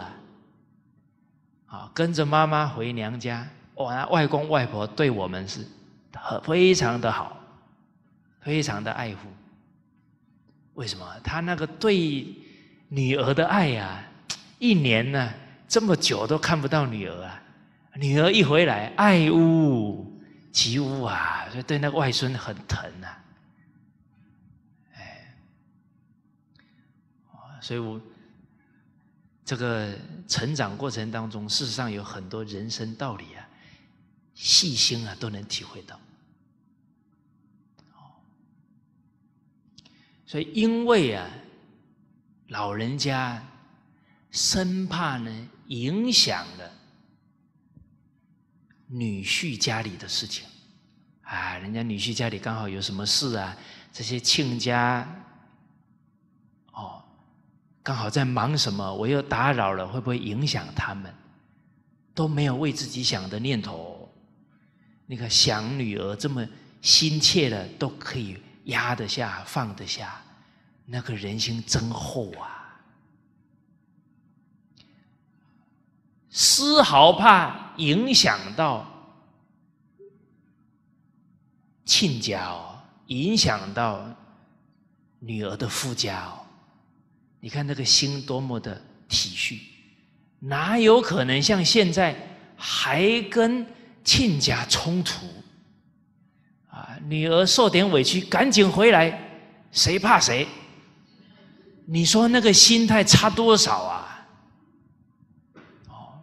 Speaker 1: 跟着妈妈回娘家，那外公外婆对我们是非常的好，非常的爱护。为什么？他那个对女儿的爱一年呢这么久都看不到女儿女儿一回来爱屋及乌所以对那个外孙很疼所以我这个成长过程当中，事实上有很多人生道理细心都能体会到。所以因为老人家生怕呢影响了女婿家里的事情人家女婿家里刚好有什么事这些亲家刚好在忙什么，我又打扰了，会不会影响他们？都没有为自己想的念头。你看想女儿这么心切的，都可以压得下放得下，那个人心真厚丝毫怕影响到亲家哦，影响到女儿的夫家哦。你看那个心多么的体恤，哪有可能像现在还跟亲家冲突啊？女儿受点委屈，赶紧回来，谁怕谁？你说那个心态差多少啊？哦，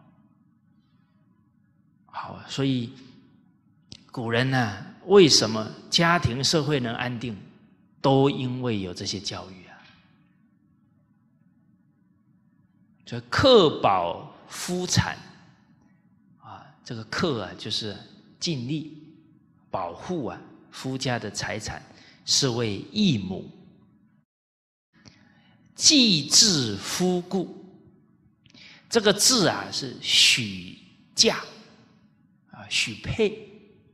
Speaker 1: 好，所以古人呢，为什么家庭社会能安定，都因为有这些教育啊。所以克保夫产啊，这个克啊，就是尽力保护啊夫家的财产，是为义母。继至夫故，这个字啊是许嫁啊，许配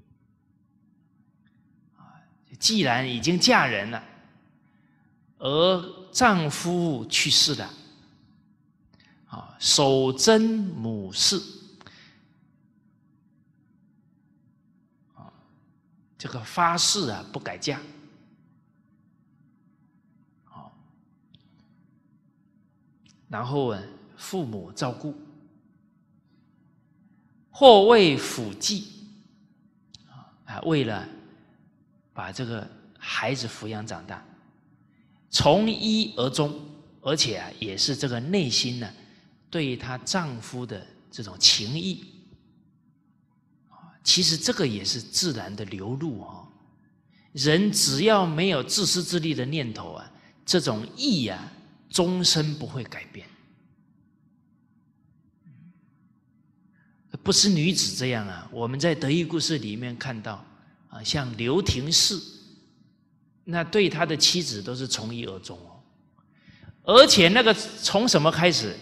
Speaker 1: 啊。既然已经嫁人了，而丈夫去世了啊，守贞母事啊，这个发誓啊不改嫁。然后父母照顾，或为辅祭啊，为了把这个孩子抚养长大，从一而终，而且啊，也是这个内心呢，对她丈夫的这种情谊其实这个也是自然的流露哦。人只要没有自私自利的念头啊，这种义啊，终身不会改变。不是女子这样啊，我们在德育故事里面看到啊，像刘廷士，那对他的妻子都是从一而终哦，而且那个从什么开始？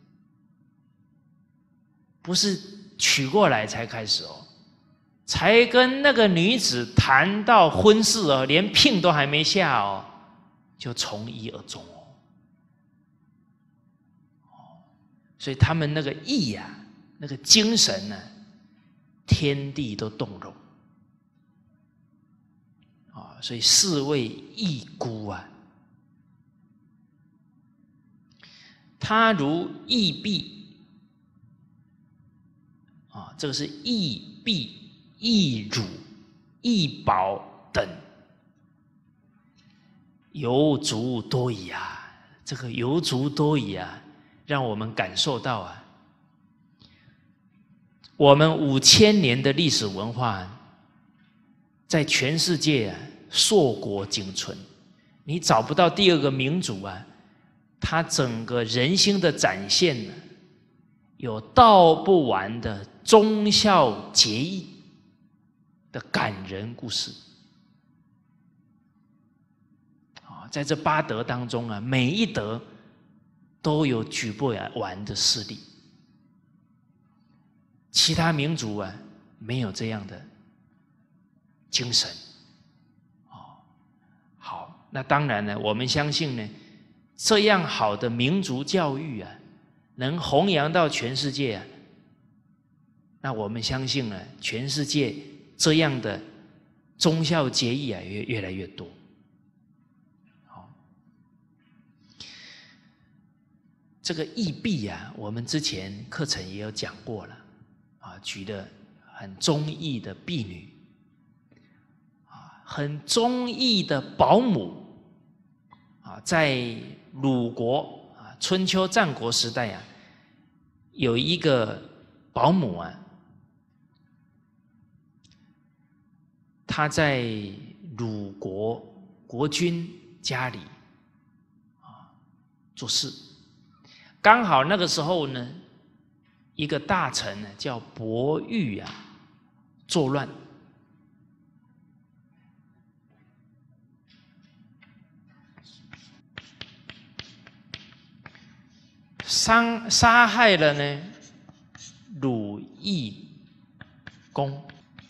Speaker 1: 不是娶过来才开始哦，才跟那个女子谈到婚事哦，连聘都还没下哦，就从一而终哦。所以他们那个义啊，那个精神呢，天地都动容啊，所以是谓义姑啊。他如义婢啊，这个是义婢、义乳、义保等，犹足多矣啊。这个犹足多矣啊，让我们感受到啊，我们5000年的历史文化，在全世界啊硕果仅存，你找不到第二个民族啊，它整个人心的展现呢，有道不完的忠孝节义的感人故事啊，在这8德当中啊，每一德都有举不完的事例。其他民族啊，没有这样的精神。好，那当然呢，我们相信呢，这样好的民族教育啊，能弘扬到全世界啊，那我们相信呢，全世界这样的忠孝节义啊，越来越多。好，这个义婢啊，我们之前课程也有讲过了。举了很忠义的婢女，很忠义的保姆，在鲁国春秋战国时代啊，有一个保姆啊，她在鲁国国君家里做事，刚好那个时候呢，一个大臣呢叫伯玉啊，作乱，杀害了呢鲁懿公。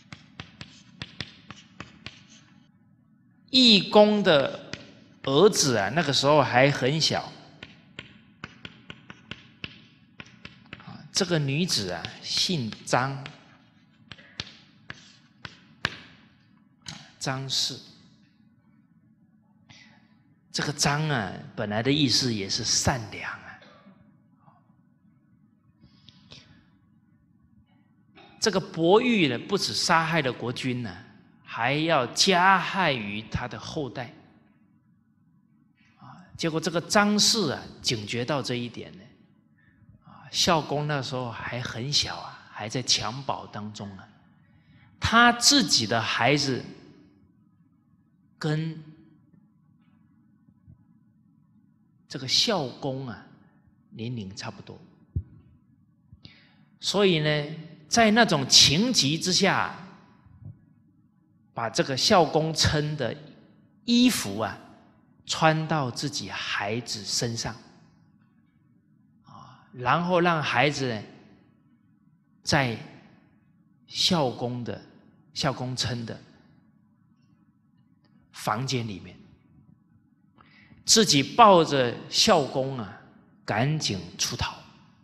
Speaker 1: 懿公的儿子啊，那个时候还很小。这个女子啊，姓张， 张氏。这个张啊，本来的意思也是善良啊。这个伯玉呢，不止杀害了国君呢，还要加害于他的后代。结果这个张氏啊，警觉到这一点呢，孝公那时候还很小啊，还在襁褓当中啊，他自己的孩子跟这个孝公啊年龄差不多，所以呢，在那种情急之下，把这个孝公称的衣服啊穿到自己孩子身上，然后让孩子呢在孝公称的房间里面，自己抱着孝公啊赶紧出逃。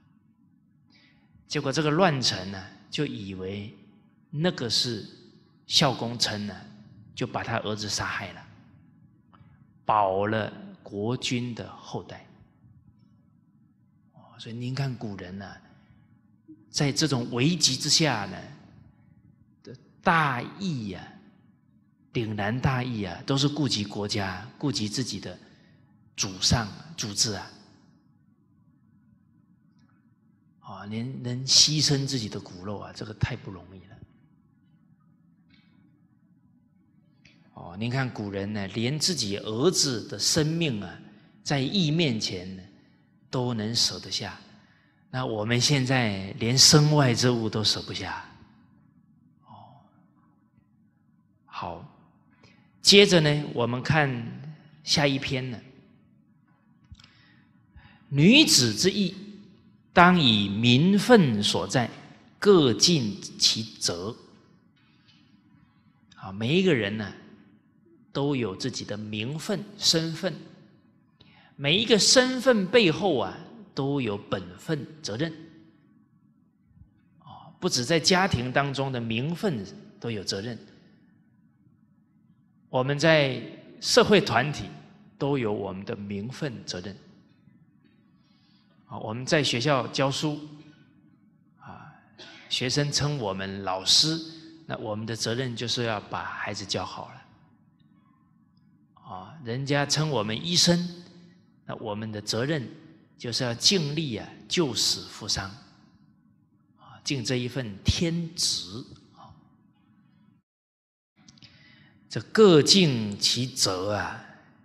Speaker 1: 结果这个乱臣呢就以为那个是孝公称呢，就把他儿子杀害了，保了国君的后代。所以您看古人呢，在这种危急之下呢的大义啊，凛然大义啊，都是顾及国家，顾及自己的祖上祖制啊，能牺牲自己的骨肉啊，这个太不容易了。您看古人呢，连自己儿子的生命啊，在义面前呢，都能舍得下。那我们现在连身外之物都舍不下。好，接着呢，我们看下一篇呢，女子之义，当以名分所在，各尽其责。每一个人呢，都有自己的名分、身份，每一个身份背后啊，都有本分、责任。不止在家庭当中的名分都有责任，我们在社会团体都有我们的名分、责任。我们在学校教书，学生称我们老师，那我们的责任就是要把孩子教好了。人家称我们医生，那我们的责任就是要尽力啊，救死扶伤，尽这一份天职。这各尽其责啊，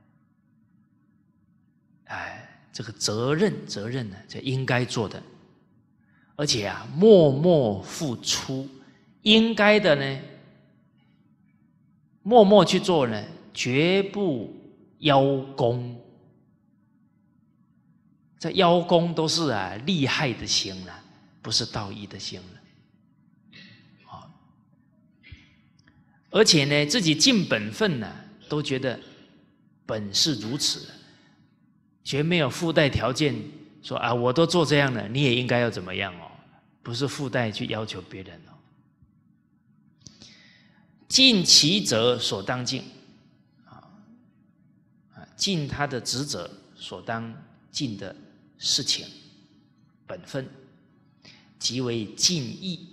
Speaker 1: 这个责任呢，这应该做的，而且啊，默默付出，应该的呢，默默去做呢，绝不邀功。这邀功都是利害的心了，不是道义的心了。而且呢，自己尽本分呢，都觉得本是如此，绝没有附带条件说我都做这样了，你也应该要怎么样哦，不是附带去要求别人哦。尽其责所当尽，尽他的职责所当尽的事情本分，即为尽义。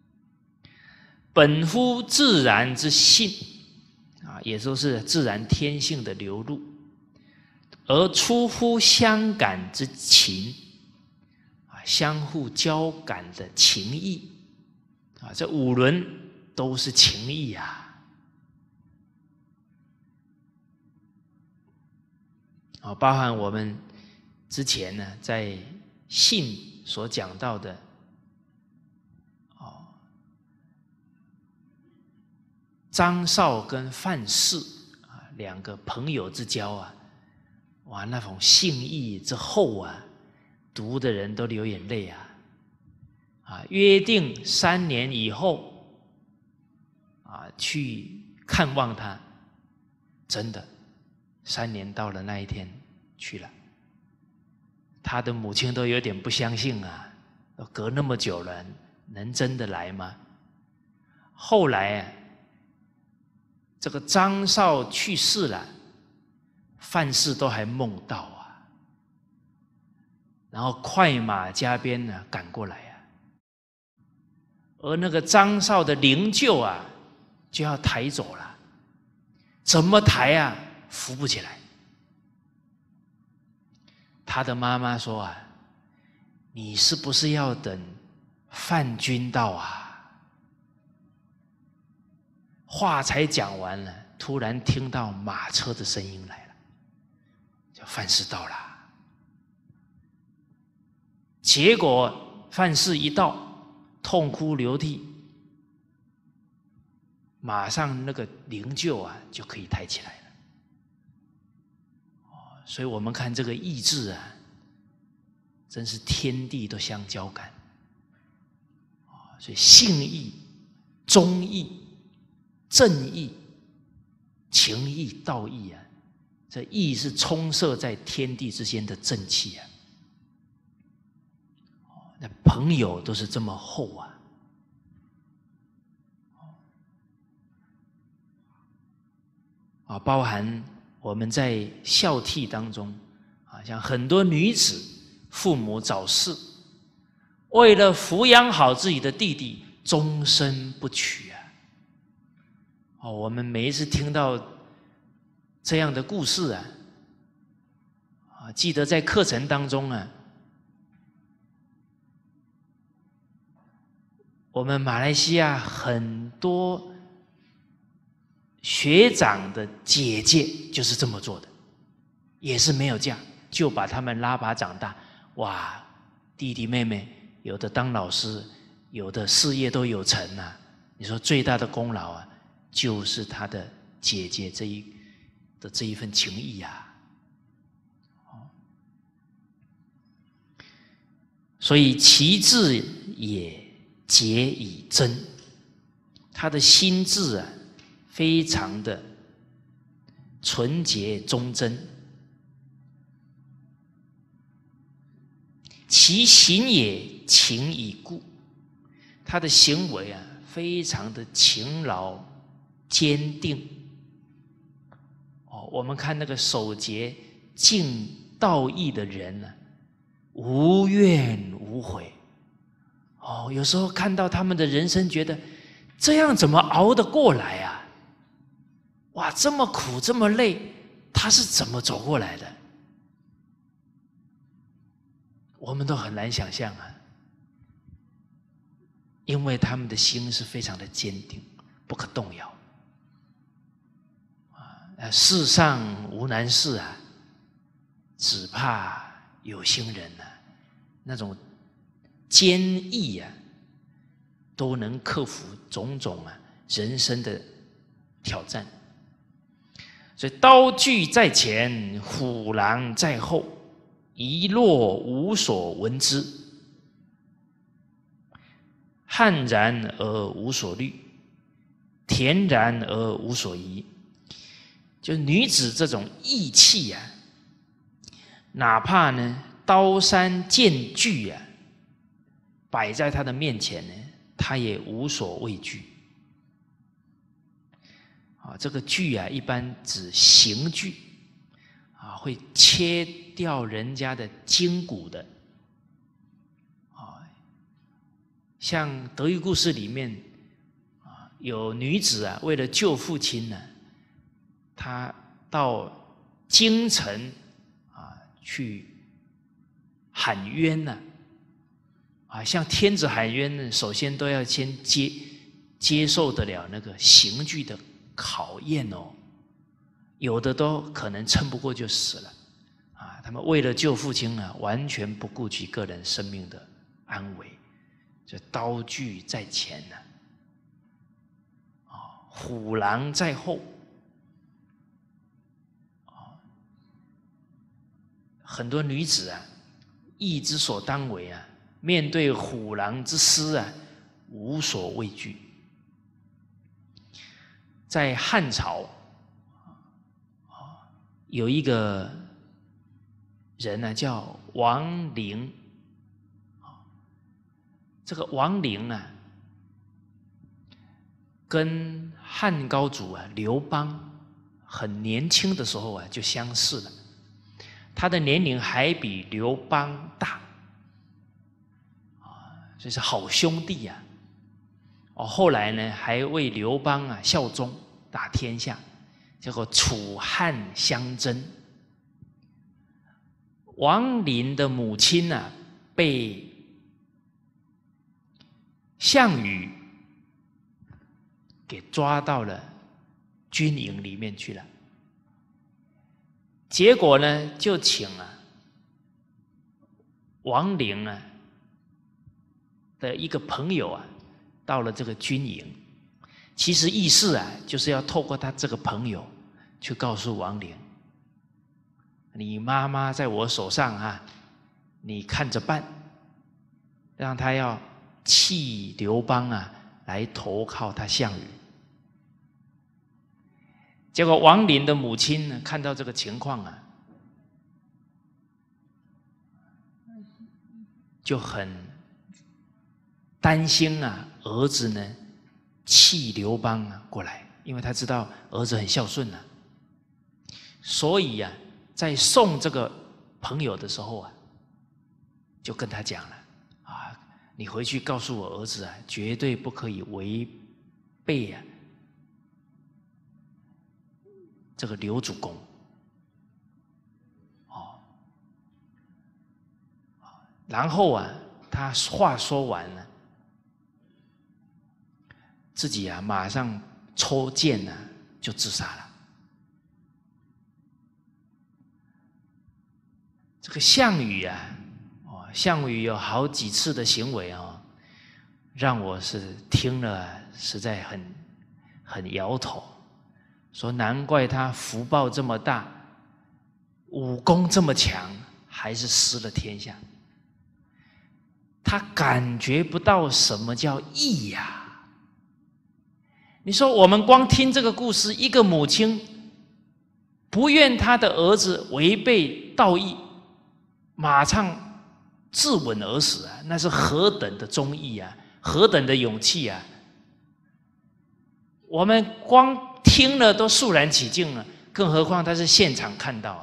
Speaker 1: 本乎自然之性，也就是自然天性的流露，而出乎相感之情，相互交感的情谊。这五伦都是情谊啊。包含我们之前呢，在信所讲到的张绍跟范氏两个朋友之交啊，哇，那种信义之厚啊，读的人都流眼泪啊！约定3年以后去看望他，真的3年到了那一天去了，他的母亲都有点不相信隔那么久了，能真的来吗？后来这个张绍去世了，范氏都还梦到啊，然后快马加鞭呢赶过来啊，而那个张绍的灵柩啊就要抬走了，怎么抬啊，扶不起来。他的妈妈说啊，你是不是要等范军到啊？话才讲完了，突然听到马车的声音来了，叫范氏到了。结果范氏一到，痛哭流涕，马上那个灵柩啊就可以抬起来了。所以我们看这个义字啊，真是天地都相交感。所以信义、忠义、正义、情义、道义啊，这义是充塞在天地之间的正气啊。那朋友都是这么厚啊。包含我们在孝悌当中啊，像很多女子父母早逝，为了抚养好自己的弟弟，终身不娶啊。我们每一次听到这样的故事啊，记得在课程当中啊，我们马来西亚很多学长的姐姐就是这么做的，也是没有嫁，就把他们拉拔长大。哇，弟弟妹妹有的当老师，有的事业都有成啊。你说最大的功劳啊，就是他的姐姐这一份情谊啊。所以其志也节以真，他的心智啊非常的纯洁忠贞，其行也勤以固，他的行为啊非常的勤劳坚定。我们看那个守节敬道义的人呢，无怨无悔。有时候看到他们的人生，觉得这样怎么熬得过来啊？哇，这么苦这么累，他是怎么走过来的？我们都很难想象啊，因为他们的心是非常的坚定，不可动摇。世上无难事啊，只怕有心人啊。那种坚毅啊，都能克服种种人生的挑战。所以刀具在前，虎狼在后，一落无所闻之，悍然而无所虑，恬然而无所疑。就女子这种义气啊，哪怕呢刀山剑具啊摆在她的面前呢，她也无所畏惧。这个锯啊，一般指刑具啊，会切掉人家的筋骨的。像德育故事里面有女子啊，为了救父亲呢，她到京城去喊冤呢。像天子喊冤呢，首先都要先接受得了那个刑具的考验哦，有的都可能撑不过就死了他们为了救父亲啊，完全不顾及个人生命的安危，就刀具在前呢，虎狼在后，很多女子啊，义之所当为啊，面对虎狼之师啊，无所畏惧。在汉朝有一个人呢，叫王陵。这个王陵啊， 跟汉高祖刘邦很年轻的时候就相识了，他的年龄还比刘邦大，所以是好兄弟呀。后来呢，还为刘邦效忠，打天下，结果楚汉相争，王林的母亲被项羽给抓到了军营里面去了。结果呢，就请王陵的一个朋友到了这个军营，其实意思就是要透过他这个朋友去告诉王陵，你妈妈在我手上你看着办，让他要弃刘邦来投靠他项羽。结果王林的母亲呢，看到这个情况就很担心儿子呢弃刘邦过来，因为他知道儿子很孝顺所以在送这个朋友的时候就跟他讲了你回去告诉我儿子绝对不可以违背这个刘主公。然后他话说完了，自己马上抽剑就自杀了。这个项羽项羽有好几次的行为让我是听了实在很摇头，说难怪他福报这么大，武功这么强，还是失了天下。他感觉不到什么叫义你说我们光听这个故事，一个母亲不愿他的儿子违背道义，马上自刎而死那是何等的忠义何等的勇气我们光听了都肃然起敬了，更何况他是现场看到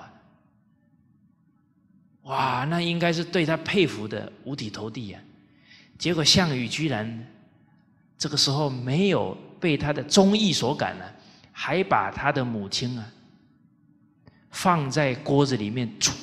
Speaker 1: 哇，那应该是对他佩服的五体投地结果项羽居然这个时候没有被他的忠义所感还把他的母亲放在锅子里面煮。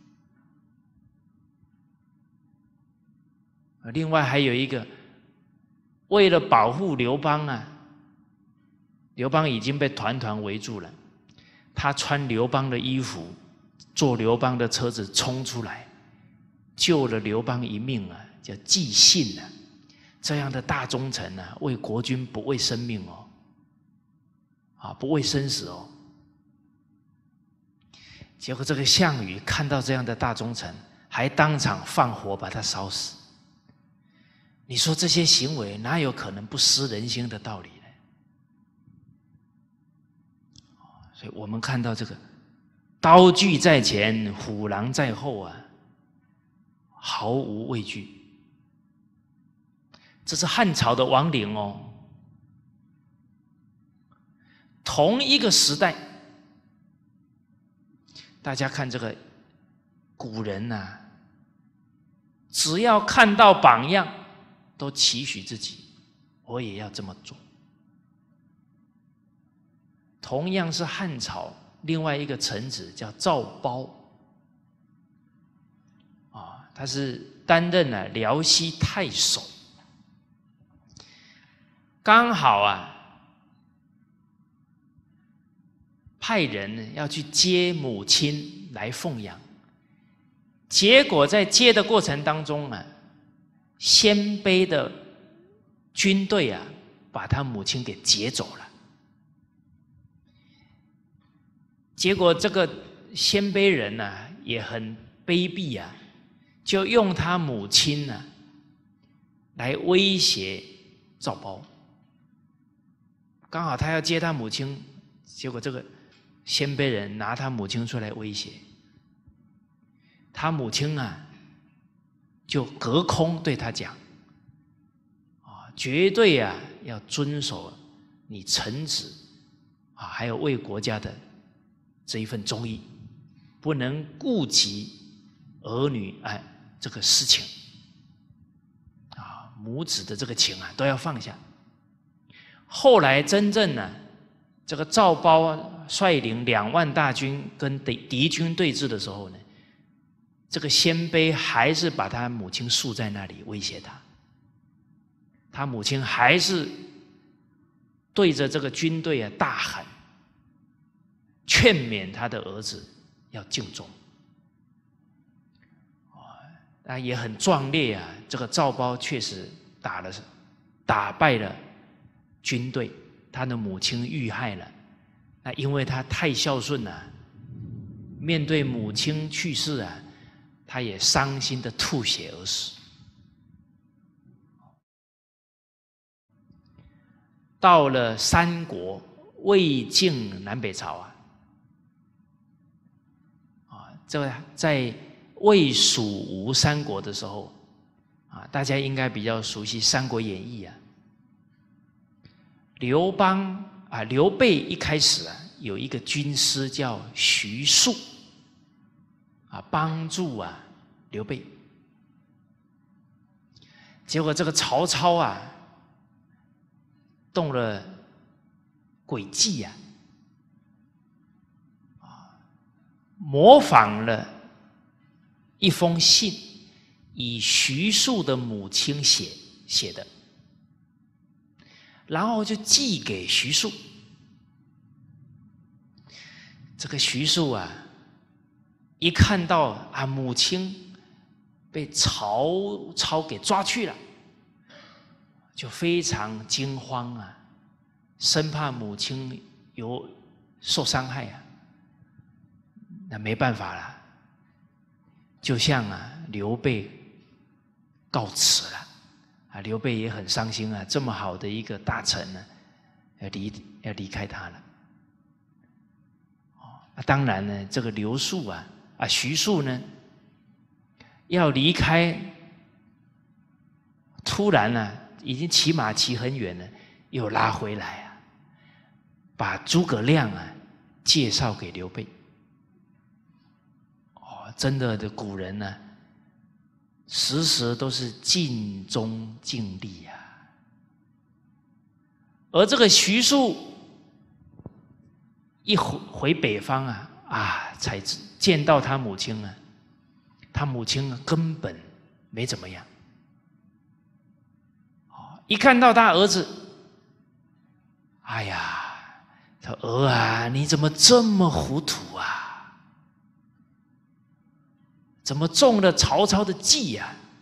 Speaker 1: 另外还有一个，为了保护刘邦刘邦已经被团团围住了，他穿刘邦的衣服，坐刘邦的车子冲出来，救了刘邦一命叫纪信这样的大忠臣为国君不畏生命不畏生死结果这个项羽看到这样的大忠臣，还当场放火把他烧死。你说这些行为哪有可能不失人心的道理呢？所以我们看到这个刀具在前，虎狼在后毫无畏惧。这是汉朝的王陵同一个时代，大家看这个古人只要看到榜样，都期许自己，我也要这么做。同样是汉朝，另外一个臣子叫赵褒，他是担任辽西太守，刚好派人要去接母亲来奉养，结果在接的过程当中鲜卑的军队把他母亲给劫走了。结果这个鲜卑人也很卑鄙就用他母亲来威胁赵褒。刚好他要接他母亲，结果这个鲜卑人拿他母亲出来威胁他母亲就隔空对他讲绝对要遵守你臣子啊，还有为国家的这一份忠义，不能顾及儿女这个私情啊，母子的这个情啊都要放下。后来真正呢，这个赵胞率领2万大军跟敌军对峙的时候呢，这个鲜卑还是把他母亲束在那里威胁他，他母亲还是对着这个军队大喊，劝勉他的儿子要尽忠。也很壮烈啊！这个赵胞确实打败了军队，他的母亲遇害了。那因为他太孝顺了，面对母亲去世啊，他也伤心的吐血而死。到了三国魏晋南北朝这个在魏蜀吴三国的时候大家应该比较熟悉《三国演义》刘备一开始有一个军师叫徐庶帮助刘备，结果这个曹操动了诡计模仿了一封信，以徐庶的母亲写的，然后就寄给徐庶。这个徐庶一看到母亲被曹操给抓去了，就非常惊慌生怕母亲有受伤害那没办法了，就向刘备告辞了刘备也很伤心这么好的一个大臣要离开他了当然呢，这个徐庶呢要离开，突然已经骑马骑很远了，又拉回来把诸葛亮介绍给刘备。真的古人时时都是尽忠尽力而这个徐庶一回北方才见到他母亲他母亲根本没怎么样一看到他儿子，哎呀，他儿你怎么这么糊涂怎么中了曹操的计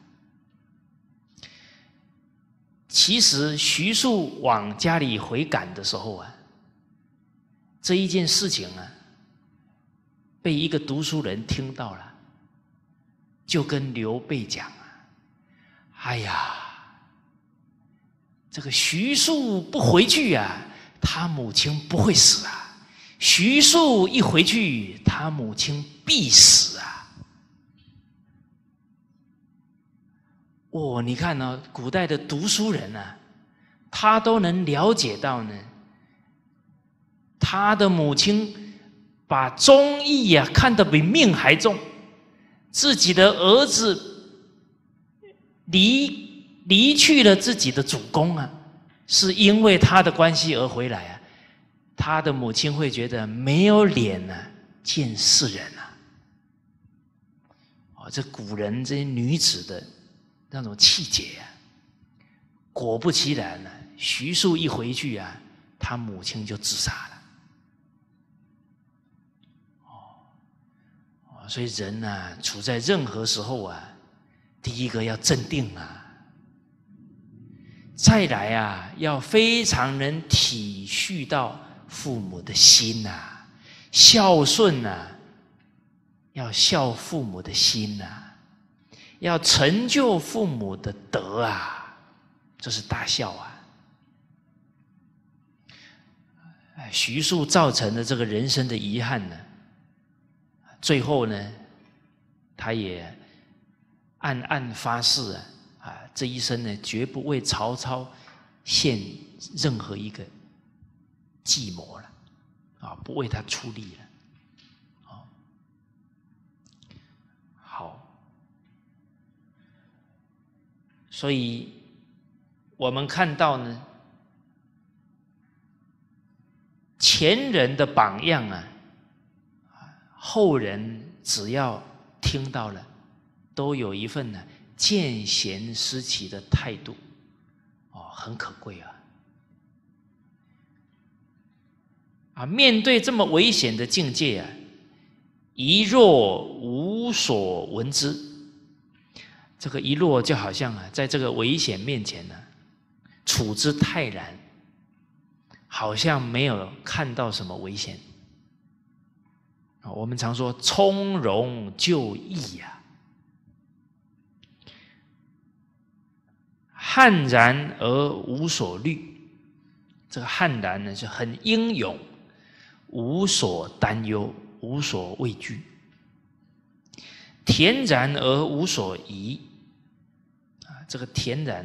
Speaker 1: 其实徐庶往家里回赶的时候这一件事情被一个读书人听到了，就跟刘备讲哎呀，这个徐庶不回去他母亲不会死徐庶一回去，他母亲必死你看古代的读书人他都能了解到呢，他的母亲把忠义看得比命还重，自己的儿子离去了自己的主公是因为他的关系而回来他的母亲会觉得没有脸见世人这古人这些女子的那种气节果不其然徐庶一回去他母亲就自杀了所以人处在任何时候第一个要镇定再来要非常能体恤到父母的心孝顺要孝父母的心要成就父母的德这是大孝徐庶造成的这个人生的遗憾最后呢他也暗发誓这一生呢绝不为曹操献任何一个计谋了，啊，不为他出力了，啊，好，所以我们看到呢，前人的榜样啊，后人只要听到了，都有一份呢见贤思齐的态度，哦，很可贵啊！啊，面对这么危险的境界啊，一若无所闻之。这个一若就好像啊，在这个危险面前呢，处之泰然，好像没有看到什么危险。我们常说从容就义呀，悍然而无所虑。这个悍然呢，是很英勇，无所担忧，无所畏惧。恬然而无所疑。这个恬然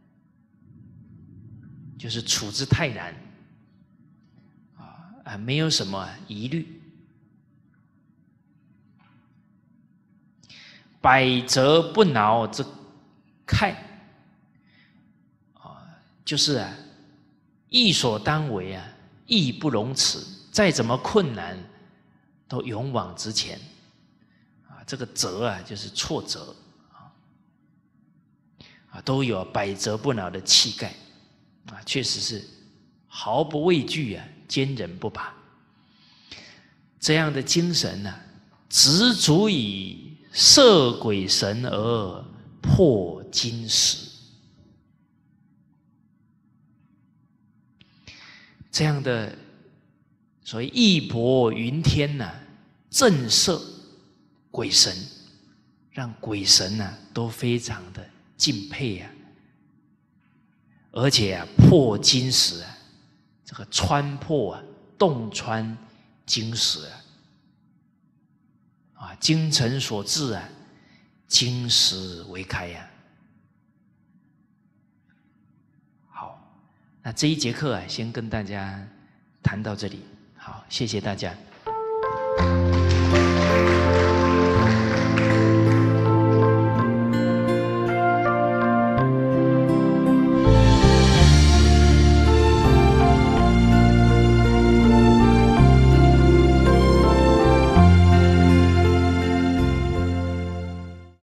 Speaker 1: 就是处之泰然，没有什么疑虑。百折不挠之慨，就是啊，义所当为啊，义不容辞，再怎么困难都勇往直前。这个折啊，就是挫折都有百折不挠的气概确实是毫不畏惧坚韧不拔。这样的精神呢，直足以摄鬼神而破金石。这样的所谓义薄云天震慑鬼神，让鬼神都非常的敬佩而且破金石这个穿破洞穿金石精诚所至金石为开好，那这一节课先跟大家谈到这里。好，谢谢大家。